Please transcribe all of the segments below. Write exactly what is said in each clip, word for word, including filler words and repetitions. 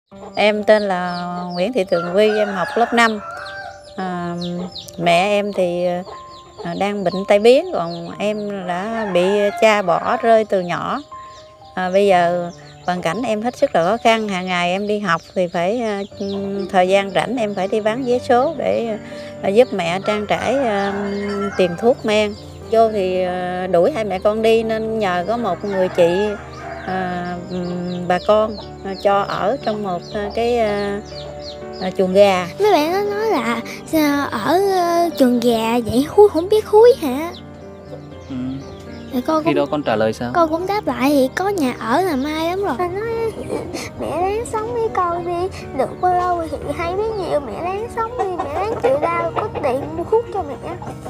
Em tên là Nguyễn Thị Tường Vi, em học lớp năm. À, mẹ em thì đang bệnh tai biến, còn em đã bị cha bỏ rơi từ nhỏ. À, bây giờ hoàn cảnh em hết sức là khó khăn, hàng ngày em đi học thì phải thời gian rảnh em phải đi bán vé số để giúp mẹ trang trải tiền thuốc men. Vô thì đuổi hai mẹ con đi nên nhờ có một người chị à, bà con cho ở trong một cái à, à, chuồng gà. Mấy bạn nó nói là ở uh, chuồng gà vậy húi không biết húi hả? Ừ. Thì con Khi cũng, đó con trả lời sao? con cũng đáp lại thì có nhà ở là may lắm rồi. Con nói mẹ ráng sống với con đi, được bao lâu thì hay biết nhiều, mẹ ráng sống đi, mẹ ráng chịu đau, có tiền mua thuốc cho mẹ.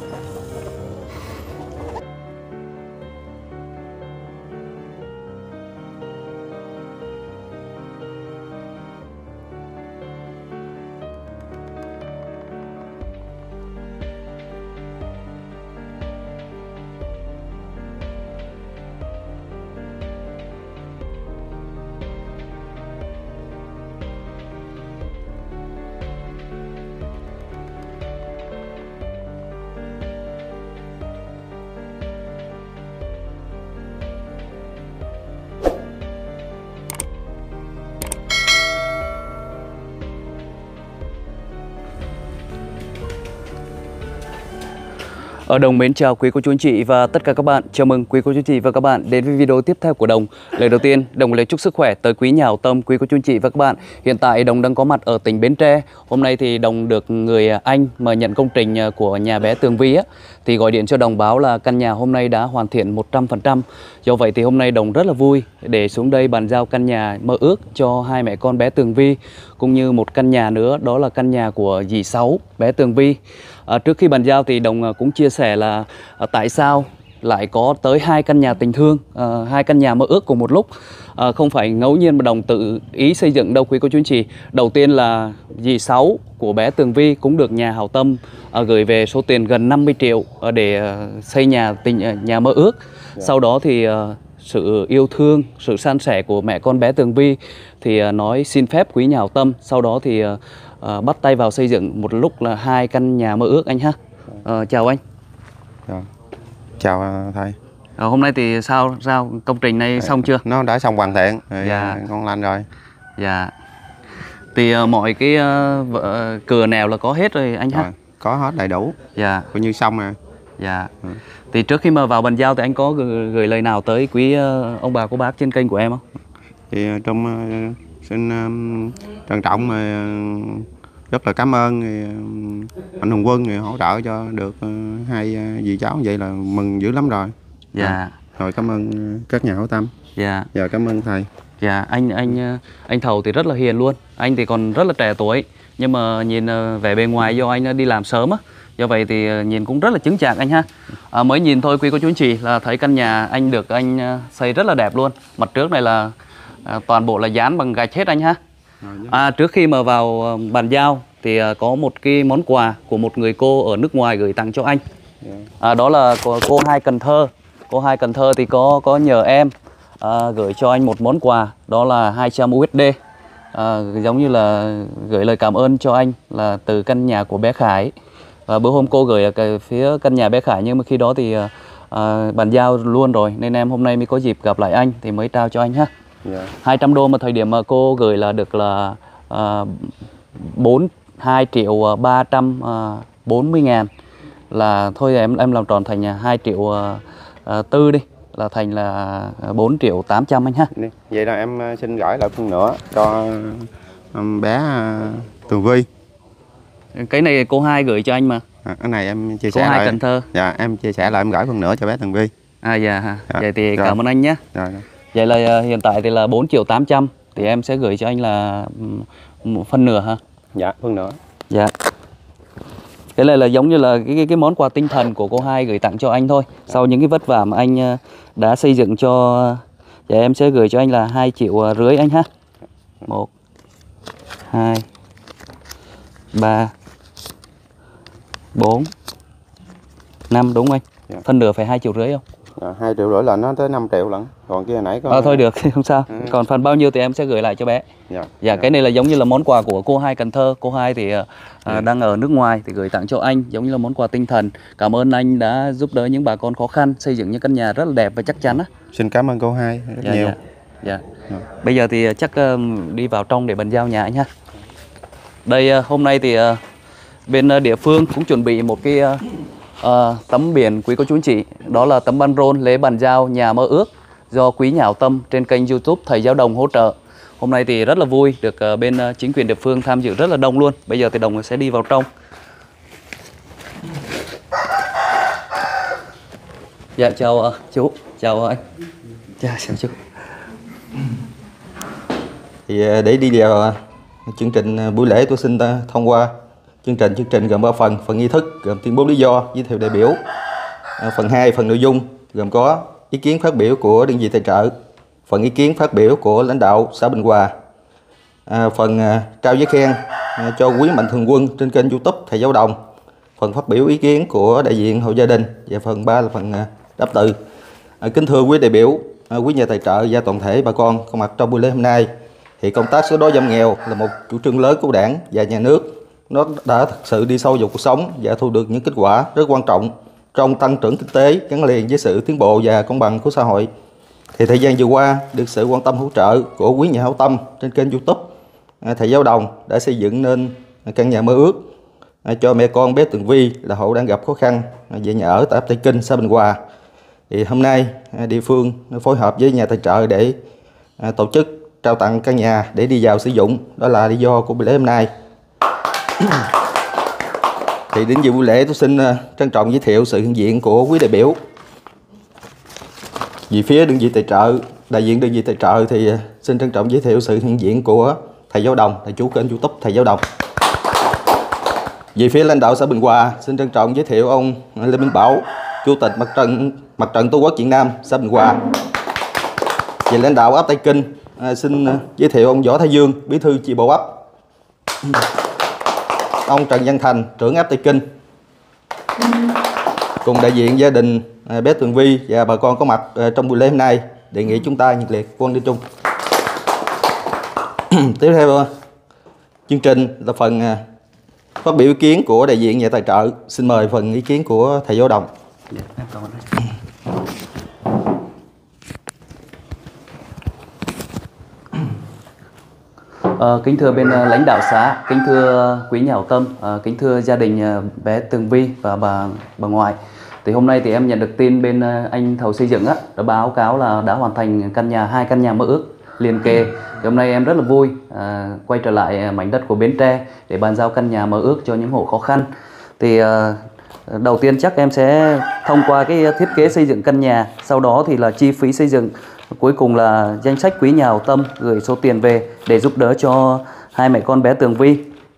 Ở Đồng mến chào quý cô chú anh chị và tất cả các bạn. Chào mừng quý cô chú anh chị và các bạn đến với video tiếp theo của Đồng. Lời đầu tiên, Đồng lời chúc sức khỏe tới quý nhà hảo tâm, quý cô chú anh chị và các bạn. Hiện tại Đồng đang có mặt ở tỉnh Bến Tre. Hôm nay thì Đồng được người anh mà nhận công trình của nhà bé Tường Vi á, thì gọi điện cho Đồng báo là căn nhà hôm nay đã hoàn thiện một trăm phần trăm. Do vậy thì hôm nay Đồng rất là vui để xuống đây bàn giao căn nhà mơ ước cho hai mẹ con bé Tường Vi, cũng như một căn nhà nữa, đó là căn nhà của dì Sáu bé Tường Vi. À, trước khi bàn giao thì Đồng cũng chia sẻ là à, tại sao lại có tới hai căn nhà tình thương, à, hai căn nhà mơ ước cùng một lúc. À, không phải ngẫu nhiên mà Đồng tự ý xây dựng đâu quý cô chú anh chị. Đầu tiên là dì Sáu của bé Tường Vi cũng được nhà hảo tâm à, gửi về số tiền gần năm mươi triệu à, để à, xây nhà tình à, nhà mơ ước. Yeah. Sau đó thì à, sự yêu thương, sự san sẻ của mẹ con bé Tường Vi thì à, nói xin phép quý nhà hảo tâm. Sau đó thì à, à, bắt tay vào xây dựng một lúc là hai căn nhà mơ ước anh ha. À, chào anh. Rồi. Chào thầy. À, hôm nay thì sao sao công trình này xong chưa? Nó đã xong hoàn thiện rồi. Dạ. Con lanh rồi. Dạ. Thì uh, mọi cái uh, uh, cửa nẻo là có hết rồi anh ha. Có hết đầy đủ. Dạ. Coi như xong rồi. Dạ. Ừ. Thì trước khi mà vào bàn giao thì anh có gửi, gửi lời nào tới quý uh, ông bà cô bác trên kênh của em không? Thì trong uh, xin uh, trân trọng mà uh, rất là cảm ơn thì, uh, anh Hùng Quân thì hỗ trợ cho được uh, hai uh, dì cháu vậy là mừng dữ lắm rồi. Dạ. À, rồi cảm ơn uh, các nhà hảo tâm. Dạ. Dạ cảm ơn thầy. Dạ, anh anh anh Thầu thì rất là hiền luôn. Anh thì còn rất là trẻ tuổi, nhưng mà nhìn vẻ bề ngoài do anh đi làm sớm á, do vậy thì nhìn cũng rất là chững chạc anh ha. À, mới nhìn thôi quý cô chú anh chị là thấy căn nhà anh được anh xây rất là đẹp luôn. Mặt trước này là à, toàn bộ là dán bằng gạch hết anh ha. À, trước khi mà vào bàn giao thì có một cái món quà của một người cô ở nước ngoài gửi tặng cho anh. À, đó là cô, cô Hai Cần Thơ. Cô Hai Cần Thơ thì có có nhờ em À, gửi cho anh một món quà, đó là hai trăm u ét đê, à, giống như là gửi lời cảm ơn cho anh là từ căn nhà của bé Khải. Và bữa hôm cô gửi ở cái phía căn nhà bé Khải, nhưng mà khi đó thì à, bàn giao luôn rồi nên em hôm nay mới có dịp gặp lại anh thì mới trao cho anh ha. Yeah. hai trăm đô mà thời điểm mà cô gửi là được là à, bốn hai triệu ba trăm bốn mươi ngàn, là thôi em em làm tròn thành hai triệu à, tư đi, là thành là bốn triệu tám trăm anh ha. Vậy là em xin gửi lại phần nữa cho bé Tường Vi. Cái này cô Hai gửi cho anh mà. À, cái này em chia cô sẻ Hai lại. Cần Thơ. Dạ em chia sẻ lại em gửi phần nữa cho bé Tường Vi. À dạ, dạ. Vậy thì rồi. Cảm ơn anh nhé. Rồi, rồi. Vậy là hiện tại thì là bốn triệu tám trăm thì em sẽ gửi cho anh là một phần nửa ha. Dạ phần nửa. Dạ. Cái này là giống như là cái, cái, cái món quà tinh thần của cô Hai gửi tặng cho anh thôi. Sau những cái vất vả mà anh đã xây dựng cho, dạ em sẽ gửi cho anh là hai triệu rưỡi anh ha. Một, hai, ba, bốn, năm đúng không anh? Dạ. Phần nửa phải hai triệu rưỡi không? À, hai triệu rưỡi là nó tới năm triệu lận. Còn kia hồi nãy có... À, thôi được, không sao. Ừ. Còn phần bao nhiêu thì em sẽ gửi lại cho bé. Dạ, Dạ, dạ. cái này là giống như là món quà của cô Hai Cần Thơ. Cô Hai thì à, Ừ. đang ở nước ngoài thì gửi tặng cho anh, giống như là món quà tinh thần. Cảm ơn anh đã giúp đỡ những bà con khó khăn, xây dựng những căn nhà rất là đẹp và chắc chắn á. Xin cảm ơn cô Hai rất Dạ, nhiều. dạ. Dạ. Dạ. Bây giờ thì chắc uh, đi vào trong để bàn giao nhà anh ha. Đây uh, hôm nay thì uh, bên uh, địa phương cũng chuẩn bị một cái uh, uh, tấm biển quý cô chú anh chị. Đó là tấm băng rôn lễ bàn giao nhà mơ ước do Quý Nhà Hảo Tâm trên kênh YouTube Thầy Giáo Đồng hỗ trợ. Hôm nay thì rất là vui được uh, bên uh, chính quyền địa phương tham dự rất là đông luôn. Bây giờ thì Đồng sẽ đi vào trong. Dạ chào uh, chú, chào anh. Dạ chào chú. Thì để đi vào chương trình buổi lễ, tôi xin thông qua chương trình. Chương trình gồm ba phần: phần nghi thức gồm tuyên bố lý do, giới thiệu đại biểu; phần hai, phần nội dung gồm có ý kiến phát biểu của đơn vị tài trợ; phần ý kiến phát biểu của lãnh đạo xã Bình Hòa; à, phần trao giấy khen cho quý mạnh thường quân trên kênh YouTube Thầy Giáo Đồng; phần phát biểu ý kiến của đại diện hộ gia đình; và phần ba là phần đáp từ. À, kính thưa quý đại biểu, à, quý nhà tài trợ và toàn thể bà con có mặt trong buổi lễ hôm nay, thì công tác xóa đói giảm nghèo là một chủ trương lớn của Đảng và nhà nước. Nó đã thực sự đi sâu vào cuộc sống và thu được những kết quả rất quan trọng trong tăng trưởng kinh tế gắn liền với sự tiến bộ và công bằng của xã hội. Thì thời gian vừa qua, được sự quan tâm hỗ trợ của quý nhà hảo tâm trên kênh YouTube Thầy Giáo Đồng đã xây dựng nên căn nhà mơ ước cho mẹ con bé Tường Vi là hộ đang gặp khó khăn về nhà ở tại ấp Tây Kinh, xã Bình Hòa. Thì hôm nay địa phương phối hợp với nhà tài trợ để tổ chức trao tặng căn nhà để đi vào sử dụng. Đó là lý do của buổi lễ hôm nay. Thì đến dự buổi lễ, tôi xin trân trọng giới thiệu sự hiện diện của quý đại biểu. Vì phía đơn vị tài trợ, đại diện đơn vị tài trợ thì xin trân trọng giới thiệu sự hiện diện của Thầy Giáo Đồng, thầy chủ kênh YouTube Thầy Giáo Đồng. Vì phía lãnh đạo xã Bình Hòa, xin trân trọng giới thiệu ông Lê Minh Bảo, Chủ tịch Mặt trận Mặt trận Tổ quốc Việt Nam xã Bình Hòa. Về lãnh đạo ấp Tây Kinh, à, xin giới thiệu ông Võ Thái Dương, bí thư chi bộ ấp. Ông Trần Văn Thành, trưởng ấp Tây Kinh. Cùng đại diện gia đình à, bé Tường Vi và bà con có mặt à, trong buổi lễ hôm nay, đề nghị chúng ta nhiệt liệt quan đi chung. Tiếp theo chương trình là phần à, phát biểu ý kiến của đại diện nhà tài trợ. Xin mời phần ý kiến của Thầy Giáo Đồng. Uh, kính thưa bên uh, lãnh đạo xã, kính thưa uh, quý nhà hảo tâm, uh, kính thưa gia đình uh, bé Tường Vi và bà bà ngoại. Thì hôm nay thì em nhận được tin bên uh, anh thầu xây dựng á đã báo cáo là đã hoàn thành căn nhà hai căn nhà mơ ước liền kề. Thì hôm nay em rất là vui uh, quay trở lại mảnh đất của Bến Tre để bàn giao căn nhà mơ ước cho những hộ khó khăn. Thì uh, đầu tiên chắc em sẽ thông qua cái thiết kế xây dựng căn nhà, sau đó thì là chi phí xây dựng, cuối cùng là danh sách quý nhà hảo tâm gửi số tiền về để giúp đỡ cho hai mẹ con bé Tường Vi.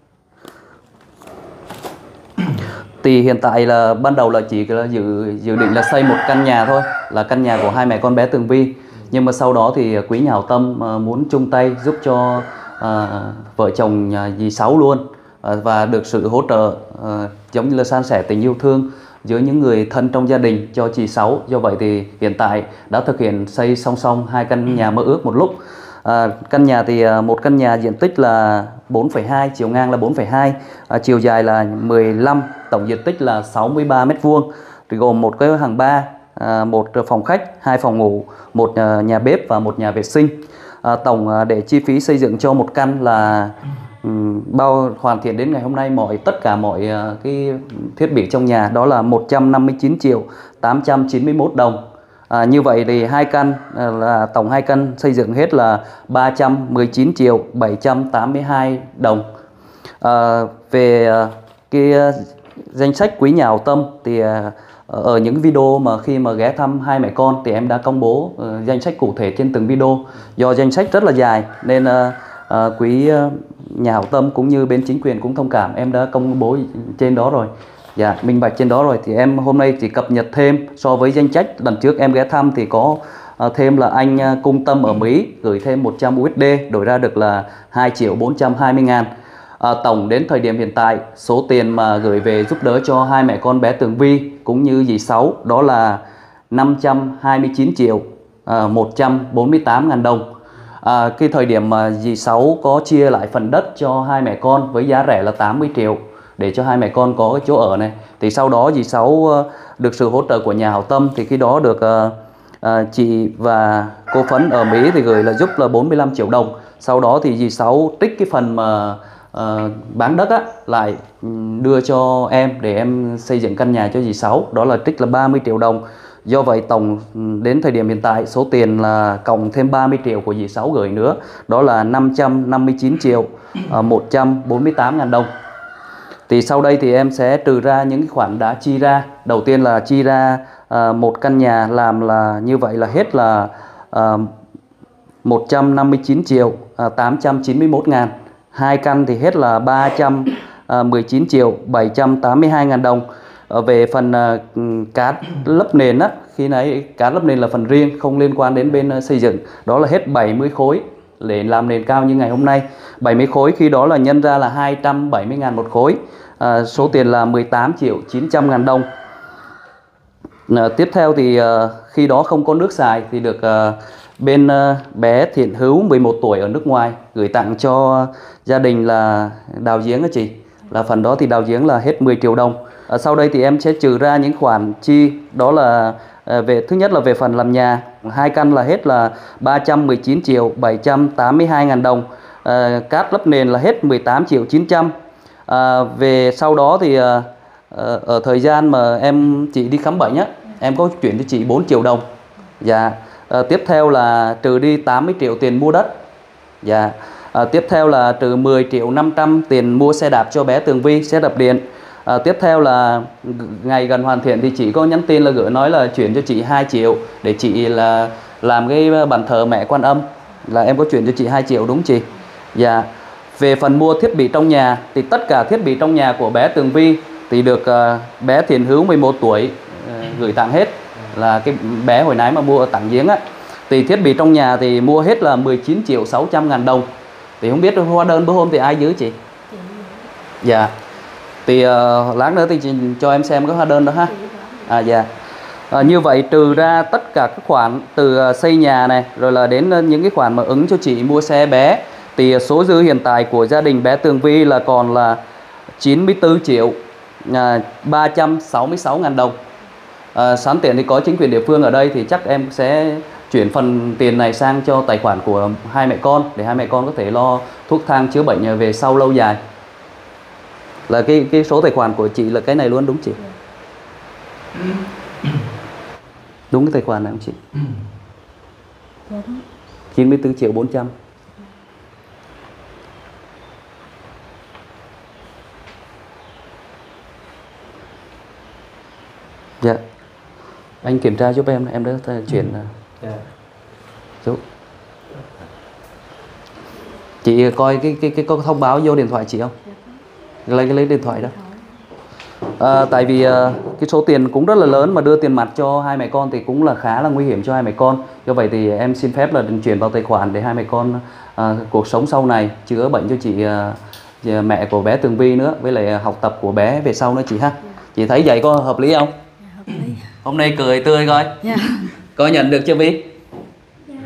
Thì hiện tại là ban đầu là chỉ là dự dự định là xây một căn nhà thôi, là căn nhà của hai mẹ con bé Tường Vi. Nhưng mà sau đó thì quý nhà hảo tâm uh, muốn chung tay giúp cho uh, vợ chồng uh, dì Sáu luôn, uh, và được sự hỗ trợ uh, giống như là san sẻ tình yêu thương giữa những người thân trong gia đình cho chị Sáu. Do vậy thì hiện tại đã thực hiện xây song song hai căn nhà mơ ước một lúc. À, căn nhà thì một căn nhà diện tích là bốn phẩy hai, chiều ngang là bốn phẩy hai, à, chiều dài là mười lăm, tổng diện tích là sáu mươi ba mét vuông, thì gồm một cái hàng ba, à, một phòng khách, hai phòng ngủ, một nhà bếp và một nhà vệ sinh. À, tổng để chi phí xây dựng cho một căn là um, bao hoàn thiện đến ngày hôm nay mọi tất cả mọi uh, cái thiết bị trong nhà đó là một trăm năm mươi chín triệu tám trăm chín mươi mốt đồng. À, như vậy thì hai căn uh, là tổng hai căn xây dựng hết là ba trăm mười chín triệu bảy trăm tám mươi hai đồng. À, về uh, cái uh, danh sách quý nhà hảo tâm thì uh, ở những video mà khi mà ghé thăm hai mẹ con thì em đã công bố uh, danh sách cụ thể trên từng video. Do danh sách rất là dài nên uh, uh, quý uh, nhà hảo tâm cũng như bên chính quyền cũng thông cảm, em đã công bố trên đó rồi, dạ minh bạch trên đó rồi. Thì em hôm nay chỉ cập nhật thêm so với danh sách lần trước em ghé thăm thì có uh, thêm là anh uh, Cung Tâm ở Mỹ gửi thêm một trăm u ét đê, đổi ra được là hai triệu bốn trăm hai mươi ngàn. À, tổng đến thời điểm hiện tại số tiền mà gửi về giúp đỡ cho hai mẹ con bé Tường Vi cũng như dì Sáu đó là năm trăm hai mươi chín triệu à, một trăm bốn mươi tám ngàn đồng. À, cái thời điểm mà dì Sáu có chia lại phần đất cho hai mẹ con với giá rẻ là tám mươi triệu để cho hai mẹ con có cái chỗ ở này, thì sau đó dì Sáu được sự hỗ trợ của nhà hảo tâm, thì khi đó được uh, uh, chị và cô Phấn ở Mỹ thì gửi là giúp là bốn mươi lăm triệu đồng. Sau đó thì dì Sáu trích cái phần mà uh, bán đất á, lại đưa cho em để em xây dựng căn nhà cho dì Sáu, đó là trích là ba mươi triệu đồng. Do vậy tổng đến thời điểm hiện tại số tiền là cộng thêm ba mươi triệu của dì Sáu gửi nữa, đó là năm trăm năm mươi chín triệu một trăm bốn mươi tám ngàn đồng. Thì sau đây thì em sẽ trừ ra những khoản đã chi ra. Đầu tiên là chi ra uh, một căn nhà làm là như vậy là hết là uh, một trăm năm mươi chín triệu uh, tám trăm chín mươi mốt ngàn. Hai căn thì hết là ba trăm mười chín triệu bảy trăm tám mươi hai ngàn đồng. Uh, về phần uh, cát lấp nền á, khi nãy cát lấp nền là phần riêng không liên quan đến bên uh, xây dựng, đó là hết bảy mươi khối để làm nền cao như ngày hôm nay. bảy mươi khối khi đó là nhân ra là hai trăm bảy mươi ngàn một khối. À, số tiền là mười tám triệu chín trăm ngàn đồng. À, tiếp theo thì à, khi đó không có nước xài thì được à, bên à, bé Thiện Hữu mười một tuổi ở nước ngoài gửi tặng cho gia đình là đào giếng á chị. Là phần đó thì đào giếng là hết mười triệu đồng. À, sau đây thì em sẽ trừ ra những khoản chi, đó là à, về thứ nhất là về phần làm nhà, hai căn là hết là ba trăm mười chín triệu bảy trăm tám mươi hai ngàn đồng. À, cát lấp nền là hết mười tám triệu chín trăm. À, về sau đó thì à, ở thời gian mà em chị đi khám bệnh á, em có chuyển cho chị bốn triệu đồng. Dạ. À, tiếp theo là trừ đi tám mươi triệu tiền mua đất. Dạ. À, tiếp theo là trừ mười triệu năm trăm tiền mua xe đạp cho bé Tường Vi, xe đạp điện. À, tiếp theo là ngày gần hoàn thiện thì chị có nhắn tin là gửi nói là chuyển cho chị hai triệu để chị là làm cái bàn thờ mẹ Quan Âm, là em có chuyển cho chị hai triệu đúng chị? Dạ. Về phần mua thiết bị trong nhà thì tất cả thiết bị trong nhà của bé Tường Vi thì được uh, bé Thiện Hữu mười một tuổi uh, gửi tặng hết, là cái bé hồi nãy mà mua ở tặng giếng á. Thì thiết bị trong nhà thì mua hết là mười chín triệu sáu trăm ngàn đồng. Thì không biết hóa đơn bữa hôm thì ai giữ chị? Dạ. Thì uh, lát nữa thì chị cho em xem cái hóa đơn đó ha. À dạ. À, như vậy trừ ra tất cả các khoản từ uh, xây nhà này, rồi là đến uh, những cái khoản mà ứng cho chị mua xe bé, thì số dư hiện tại của gia đình bé Tường Vi là còn là chín mươi tư triệu ba trăm sáu mươi sáu ngàn đồng. À, sẵn tiện thì có chính quyền địa phương ở đây thì chắc em sẽ chuyển phần tiền này sang cho tài khoản của hai mẹ con để hai mẹ con có thể lo thuốc thang chữa bệnh về sau lâu dài. Là cái cái số tài khoản của chị là cái này luôn đúng chị? Đúng cái tài khoản này không chị? chín mươi tư triệu bốn trăm. Dạ. Anh kiểm tra giúp em, em đã chuyển. Dạ. Giúp. Chị coi cái cái cái có thông báo vô điện thoại chị không? Lấy cái lấy điện thoại đó. À, tại vì à, cái số tiền cũng rất là lớn mà đưa tiền mặt cho hai mẹ con thì cũng là khá là nguy hiểm cho hai mẹ con. Do vậy thì em xin phép là chuyển vào tài khoản để hai mẹ con à, cuộc sống sau này chữa bệnh cho chị à, mẹ của bé Tường Vi nữa, với lại học tập của bé về sau nữa chị ha. Chị thấy vậy có hợp lý không? Hợp lý. Hôm nay cười tươi coi. Yeah. Có nhận được chưa Vi? Yeah.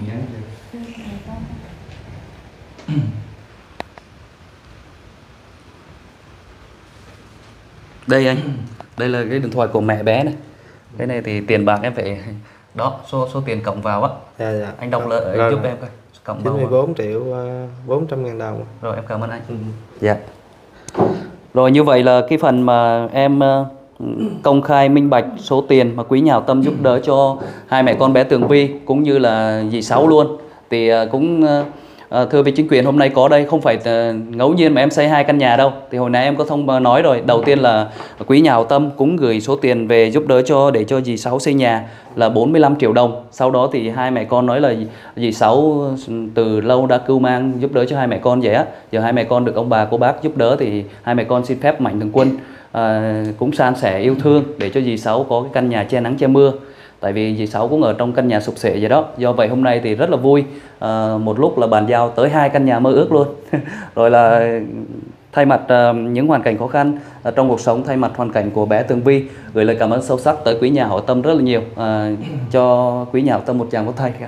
Đây anh, đây là cái điện thoại của mẹ bé này. Cái này thì tiền bạc em phải đó, số số tiền cộng vào á. Dạ dạ. Anh đọc lợi giúp em coi. Cộng chín mươi bốn triệu bốn trăm ngàn đồng. Rồi em cảm ơn anh. Ừ. Dạ. Rồi như vậy là cái phần mà em công khai minh bạch số tiền mà Quý Nhà Hảo Tâm giúp đỡ cho hai mẹ con bé Tường Vi cũng như là dì Sáu luôn, thì cũng thưa với chính quyền hôm nay có đây không phải ngẫu nhiên mà em xây hai căn nhà đâu. Thì hồi nãy em có thông nói rồi, đầu tiên là Quý Nhà Hảo Tâm cũng gửi số tiền về giúp đỡ cho để cho dì Sáu xây nhà là bốn mươi lăm triệu đồng. Sau đó thì hai mẹ con nói là dì Sáu từ lâu đã cưu mang giúp đỡ cho hai mẹ con vậy á, giờ hai mẹ con được ông bà cô bác giúp đỡ thì hai mẹ con xin phép Mạnh Thường Quân À, cũng san sẻ yêu thương để cho dì Sáu có cái căn nhà che nắng che mưa. Tại vì dì Sáu cũng ở trong căn nhà sụp sệ vậy đó. Do vậy hôm nay thì rất là vui, à, một lúc là bàn giao tới hai căn nhà mơ ước luôn. Rồi là thay mặt uh, những hoàn cảnh khó khăn uh, trong cuộc sống, thay mặt hoàn cảnh của bé Tường Vi, gửi lời cảm ơn sâu sắc tới quý nhà hảo tâm rất là nhiều. Uh, cho quý nhà hảo tâm một tràng vỗ tay.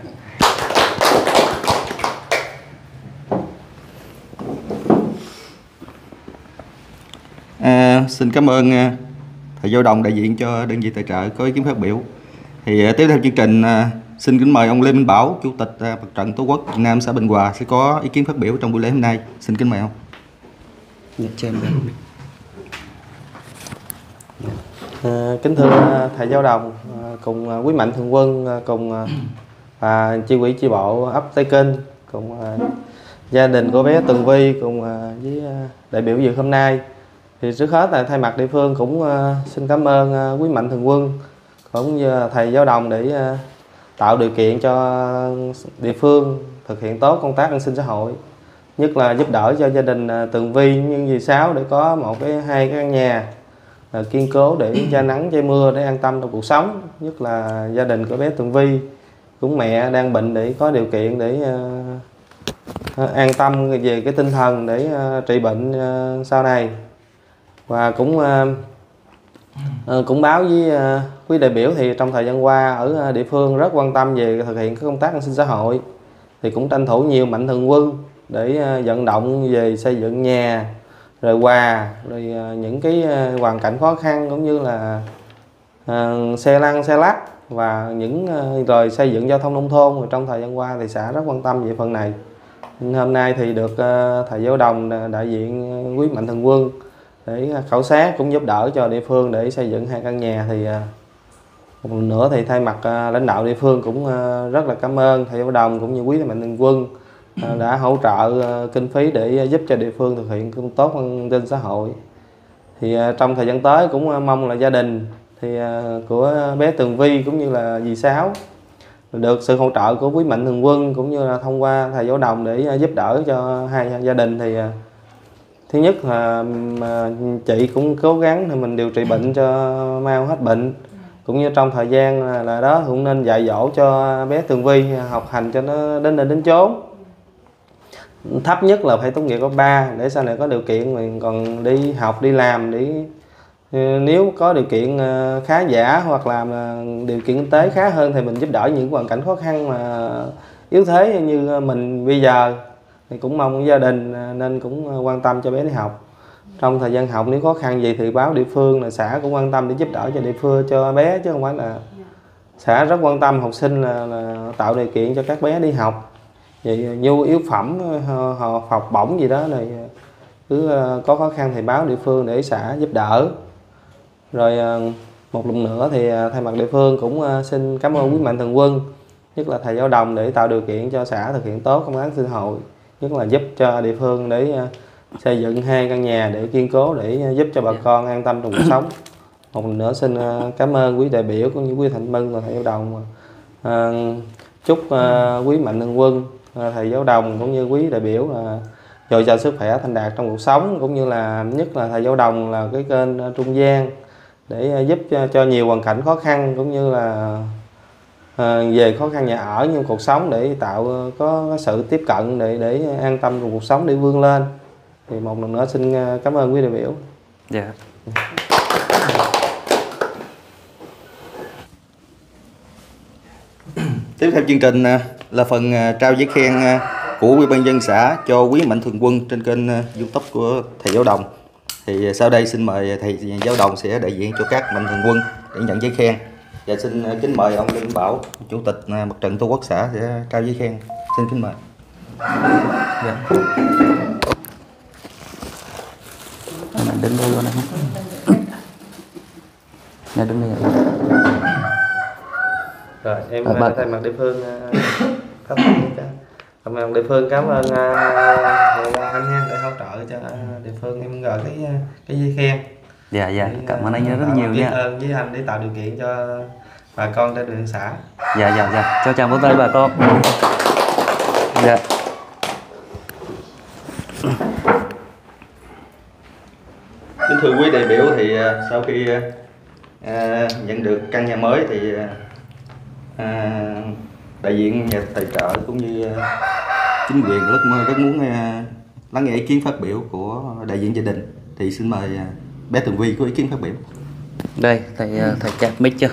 À, xin cảm ơn uh, thầy Giao Đồng đại diện cho đơn vị tài trợ có ý kiến phát biểu. Thì uh, tiếp theo chương trình uh, xin kính mời ông Lê Minh Bảo, Chủ tịch uh, Mặt trận Tổ quốc Việt Nam xã Bình Hòa sẽ có ý kiến phát biểu trong buổi lễ hôm nay. Xin kính mời ông. À, kính thưa thầy Giao Đồng, à, cùng quý mạnh thường quân, à, cùng à, và chi ủy chi bộ ấp Tây Kinh, cùng à, gia đình của bé Tường Vi, cùng à, với à, đại biểu dự hôm nay. Thì trước hết là thay mặt địa phương cũng uh, xin cảm ơn uh, quý mạnh thường quân cũng như thầy Giao Đồng để uh, tạo điều kiện cho địa phương thực hiện tốt công tác an sinh xã hội, nhất là giúp đỡ cho gia đình uh, Tường Vi nhưng dì Sáu để có một cái hai cái căn nhà uh, kiên cố để che nắng che mưa để an tâm trong cuộc sống, nhất là gia đình của bé Tường Vi cũng mẹ đang bệnh để có điều kiện để uh, an tâm về cái tinh thần để uh, trị bệnh uh, sau này. Và cũng uh, uh, cũng báo với uh, quý đại biểu thì trong thời gian qua ở địa phương rất quan tâm về thực hiện các công tác an sinh xã hội, thì cũng tranh thủ nhiều mạnh thường quân để uh, vận động về xây dựng nhà, rồi quà, rồi uh, những cái uh, hoàn cảnh khó khăn cũng như là uh, xe lăn xe lắc và những uh, rồi xây dựng giao thông nông thôn. Rồi trong thời gian qua thì xã rất quan tâm về phần này. Hôm nay thì được uh, thầy Giao Đồng đại diện quý mạnh thường quân để khảo sát cũng giúp đỡ cho địa phương để xây dựng hai căn nhà. Thì một lần nữa thì thay mặt lãnh đạo địa phương cũng rất là cảm ơn thầy Giao Đồng cũng như quý mạnh thường quân đã hỗ trợ kinh phí để giúp cho địa phương thực hiện công tốt an sinh xã hội. Thì trong thời gian tới cũng mong là gia đình thì của bé Tường Vi cũng như là dì Sáu được sự hỗ trợ của quý mạnh thường quân cũng như là thông qua thầy Giao Đồng để giúp đỡ cho hai gia đình. Thì thứ nhất là chị cũng cố gắng thì mình điều trị bệnh cho mau hết bệnh, cũng như trong thời gian là, là đó cũng nên dạy dỗ cho bé Tường Vi học hành cho nó đến nơi đến chốn. Thấp nhất là phải tốt nghiệp cấp ba để sau này có điều kiện mình còn đi học đi làm, để nếu có điều kiện khá giả hoặc là điều kiện kinh tế khá hơn thì mình giúp đỡ những hoàn cảnh khó khăn mà yếu thế như mình bây giờ. Thì cũng mong gia đình nên cũng quan tâm cho bé đi học. Trong thời gian học nếu khó khăn gì thì báo địa phương, là xã cũng quan tâm để giúp đỡ cho địa phương cho bé, chứ không phải là xã rất quan tâm học sinh là, là tạo điều kiện cho các bé đi học. Vậy nhu yếu phẩm họ học bổng gì đó này cứ có khó khăn thì báo địa phương để xã giúp đỡ. Rồi một lần nữa thì thay mặt địa phương cũng xin cảm ơn quý mạnh thường quân, nhất là thầy Giao Đồng để tạo điều kiện cho xã thực hiện tốt công tác xã hội, nhất là giúp cho địa phương để xây dựng hai căn nhà để kiên cố để giúp cho bà con an tâm trong cuộc sống. Một lần nữa xin cảm ơn quý đại biểu cũng như quý thành Mân và thầy Giao Đồng. À, chúc uh, quý mạnh thường quân, uh, thầy Giao Đồng cũng như quý đại biểu uh, dồi dào sức khỏe, thành đạt trong cuộc sống, cũng như là nhất là thầy Giao Đồng là cái kênh uh, trung gian để uh, giúp cho, cho nhiều hoàn cảnh khó khăn cũng như là À, về khó khăn nhà ở nhưng cuộc sống để tạo uh, có, có sự tiếp cận để để an tâm trong cuộc sống để vươn lên. Thì một lần nữa xin uh, cảm ơn quý đại biểu. Dạ. Tiếp theo chương trình uh, là phần uh, trao giấy khen uh, của Ủy ban nhân dân xã cho quý mạnh thường quân trên kênh uh, YouTube của thầy Giao Đồng. Thì uh, sau đây xin mời thầy Giao Đồng sẽ đại diện cho các mạnh thường quân để nhận giấy khen. Và xin kính mời ông Lê Minh Bảo, Chủ tịch Mặt trận Tổ quốc xã sẽ trao giấy khen. Xin kính mời. Dạ. Mình đứng đây luôn này. Này đứng đây. Rồi em À, bà... thay mặt địa phương cảm ơn cảm ơn địa phương, cảm ơn uh, anh nha để hỗ trợ cho địa phương em gửi cái cái giấy khen. Dạ dạ, cảm ơn anh rất nhiều nha. Biết ơn với anh để tạo điều kiện cho bà con trên địa xã. Dạ dạ dạ, cho chào vỗ tay bà con. Dạ. Kính thưa quý đại biểu, thì uh, sau khi uh, nhận được căn nhà mới thì uh, đại diện nhà tài trợ cũng như uh, chính quyền rất rất muốn uh, lắng nghe ý kiến phát biểu của đại diện gia đình. Thì xin mời bé Tường Vi có ý kiến phát biểu. Đây, thầy thầy chặt mic chưa?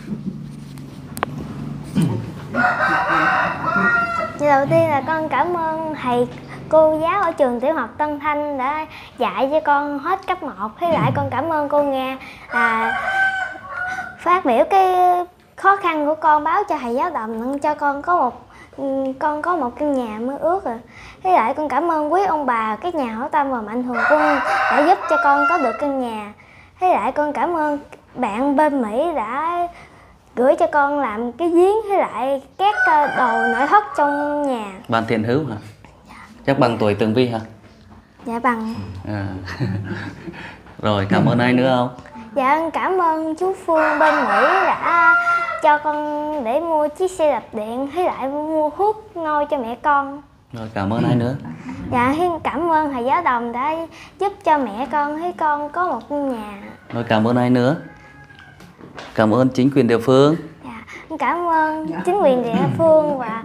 Đầu tiên là con cảm ơn thầy cô giáo ở trường tiểu học Tân Thanh đã dạy cho con hết cấp một. Với lại con cảm ơn cô Nga là phát biểu cái khó khăn của con, báo cho thầy giáo đồng cho con có một con có một căn nhà mơ ước rồi. Với lại con cảm ơn quý ông bà các nhà hảo tâm và mạnh thường quân đã giúp cho con có được căn nhà. Với lại con cảm ơn bạn bên Mỹ đã gửi cho con làm cái giếng với lại các đồ nội thất trong nhà. Bạn Thiện Hữu hả? Chắc bằng tuổi Tường Vi hả? Dạ bằng. À. Rồi cảm ơn ai nữa không? Dạ con cảm ơn chú Phương bên Mỹ đã cho con để mua chiếc xe đạp điện với lại mua thuốc ngôi cho mẹ con. Rồi cảm ơn ai nữa? Dạ cảm ơn thầy giáo đồng đã giúp cho mẹ con với con có một căn nhà. Rồi cảm ơn ai nữa? Cảm ơn chính quyền địa phương. Dạ, cảm ơn chính quyền địa phương và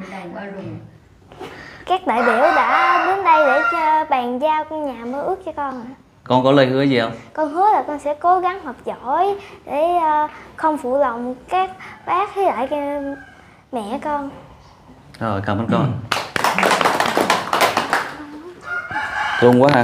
các đại biểu đã đến đây để cho bàn giao căn nhà mơ ước cho con. Con có lời hứa gì không? Con hứa là con sẽ cố gắng học giỏi để không phụ lòng các bác với lại mẹ con. Rồi cảm ơn con. Rung quá ha.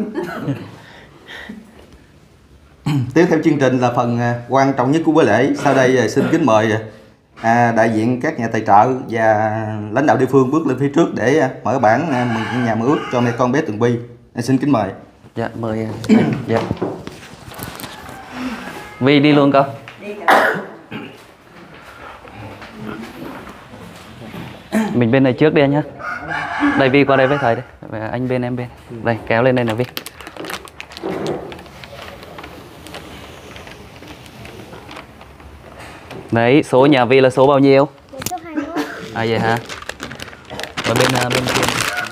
Tiếp theo chương trình là phần quan trọng nhất của buổi lễ. Sau đây xin kính mời à, đại diện các nhà tài trợ và lãnh đạo địa phương bước lên phía trước để mở bản mừng nhà mơ ước cho mẹ con bé Tường Vi. Xin kính mời. Dạ mời anh. Dạ. Vi đi luôn con. Mình bên này trước đi anh nhá. Đây Vi qua đây với thầy đây. Anh bên em bên. Đây kéo lên đây nào Vi. Đấy, số nhà Vi là số bao nhiêu? Số hai mươi mốt. À vậy hả? Ở bên bên kia.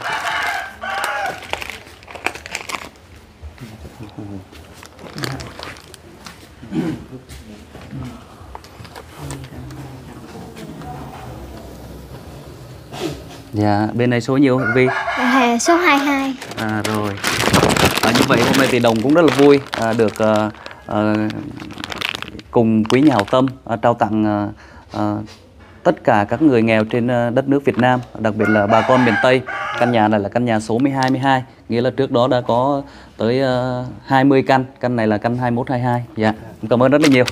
Dạ, bên này số nhiêu Vi? À, số hai mươi hai. À rồi. À, như vậy hôm nay thì Đồng cũng rất là vui à, được à, à, cùng quý nhà hảo tâm à, trao tặng à, à, tất cả các người nghèo trên đất nước Việt Nam, đặc biệt là bà con miền Tây. Căn nhà này là căn nhà số mười hai mười hai, nghĩa là trước đó đã có tới uh, hai mươi căn, căn này là căn hai mươi mốt hai mươi hai. Dạ, cảm ơn rất là nhiều.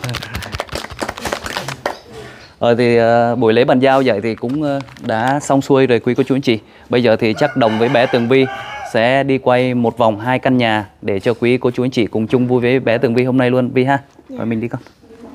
Rồi thì uh, buổi lễ bàn giao vậy thì cũng uh, đã xong xuôi rồi quý cô chú anh chị. Bây giờ thì chắc Đồng với bé Tường Vi sẽ đi quay một vòng hai căn nhà để cho quý cô chú anh chị cùng chung vui với bé Tường Vi hôm nay luôn Vi ha. Dạ. Rồi mình đi con.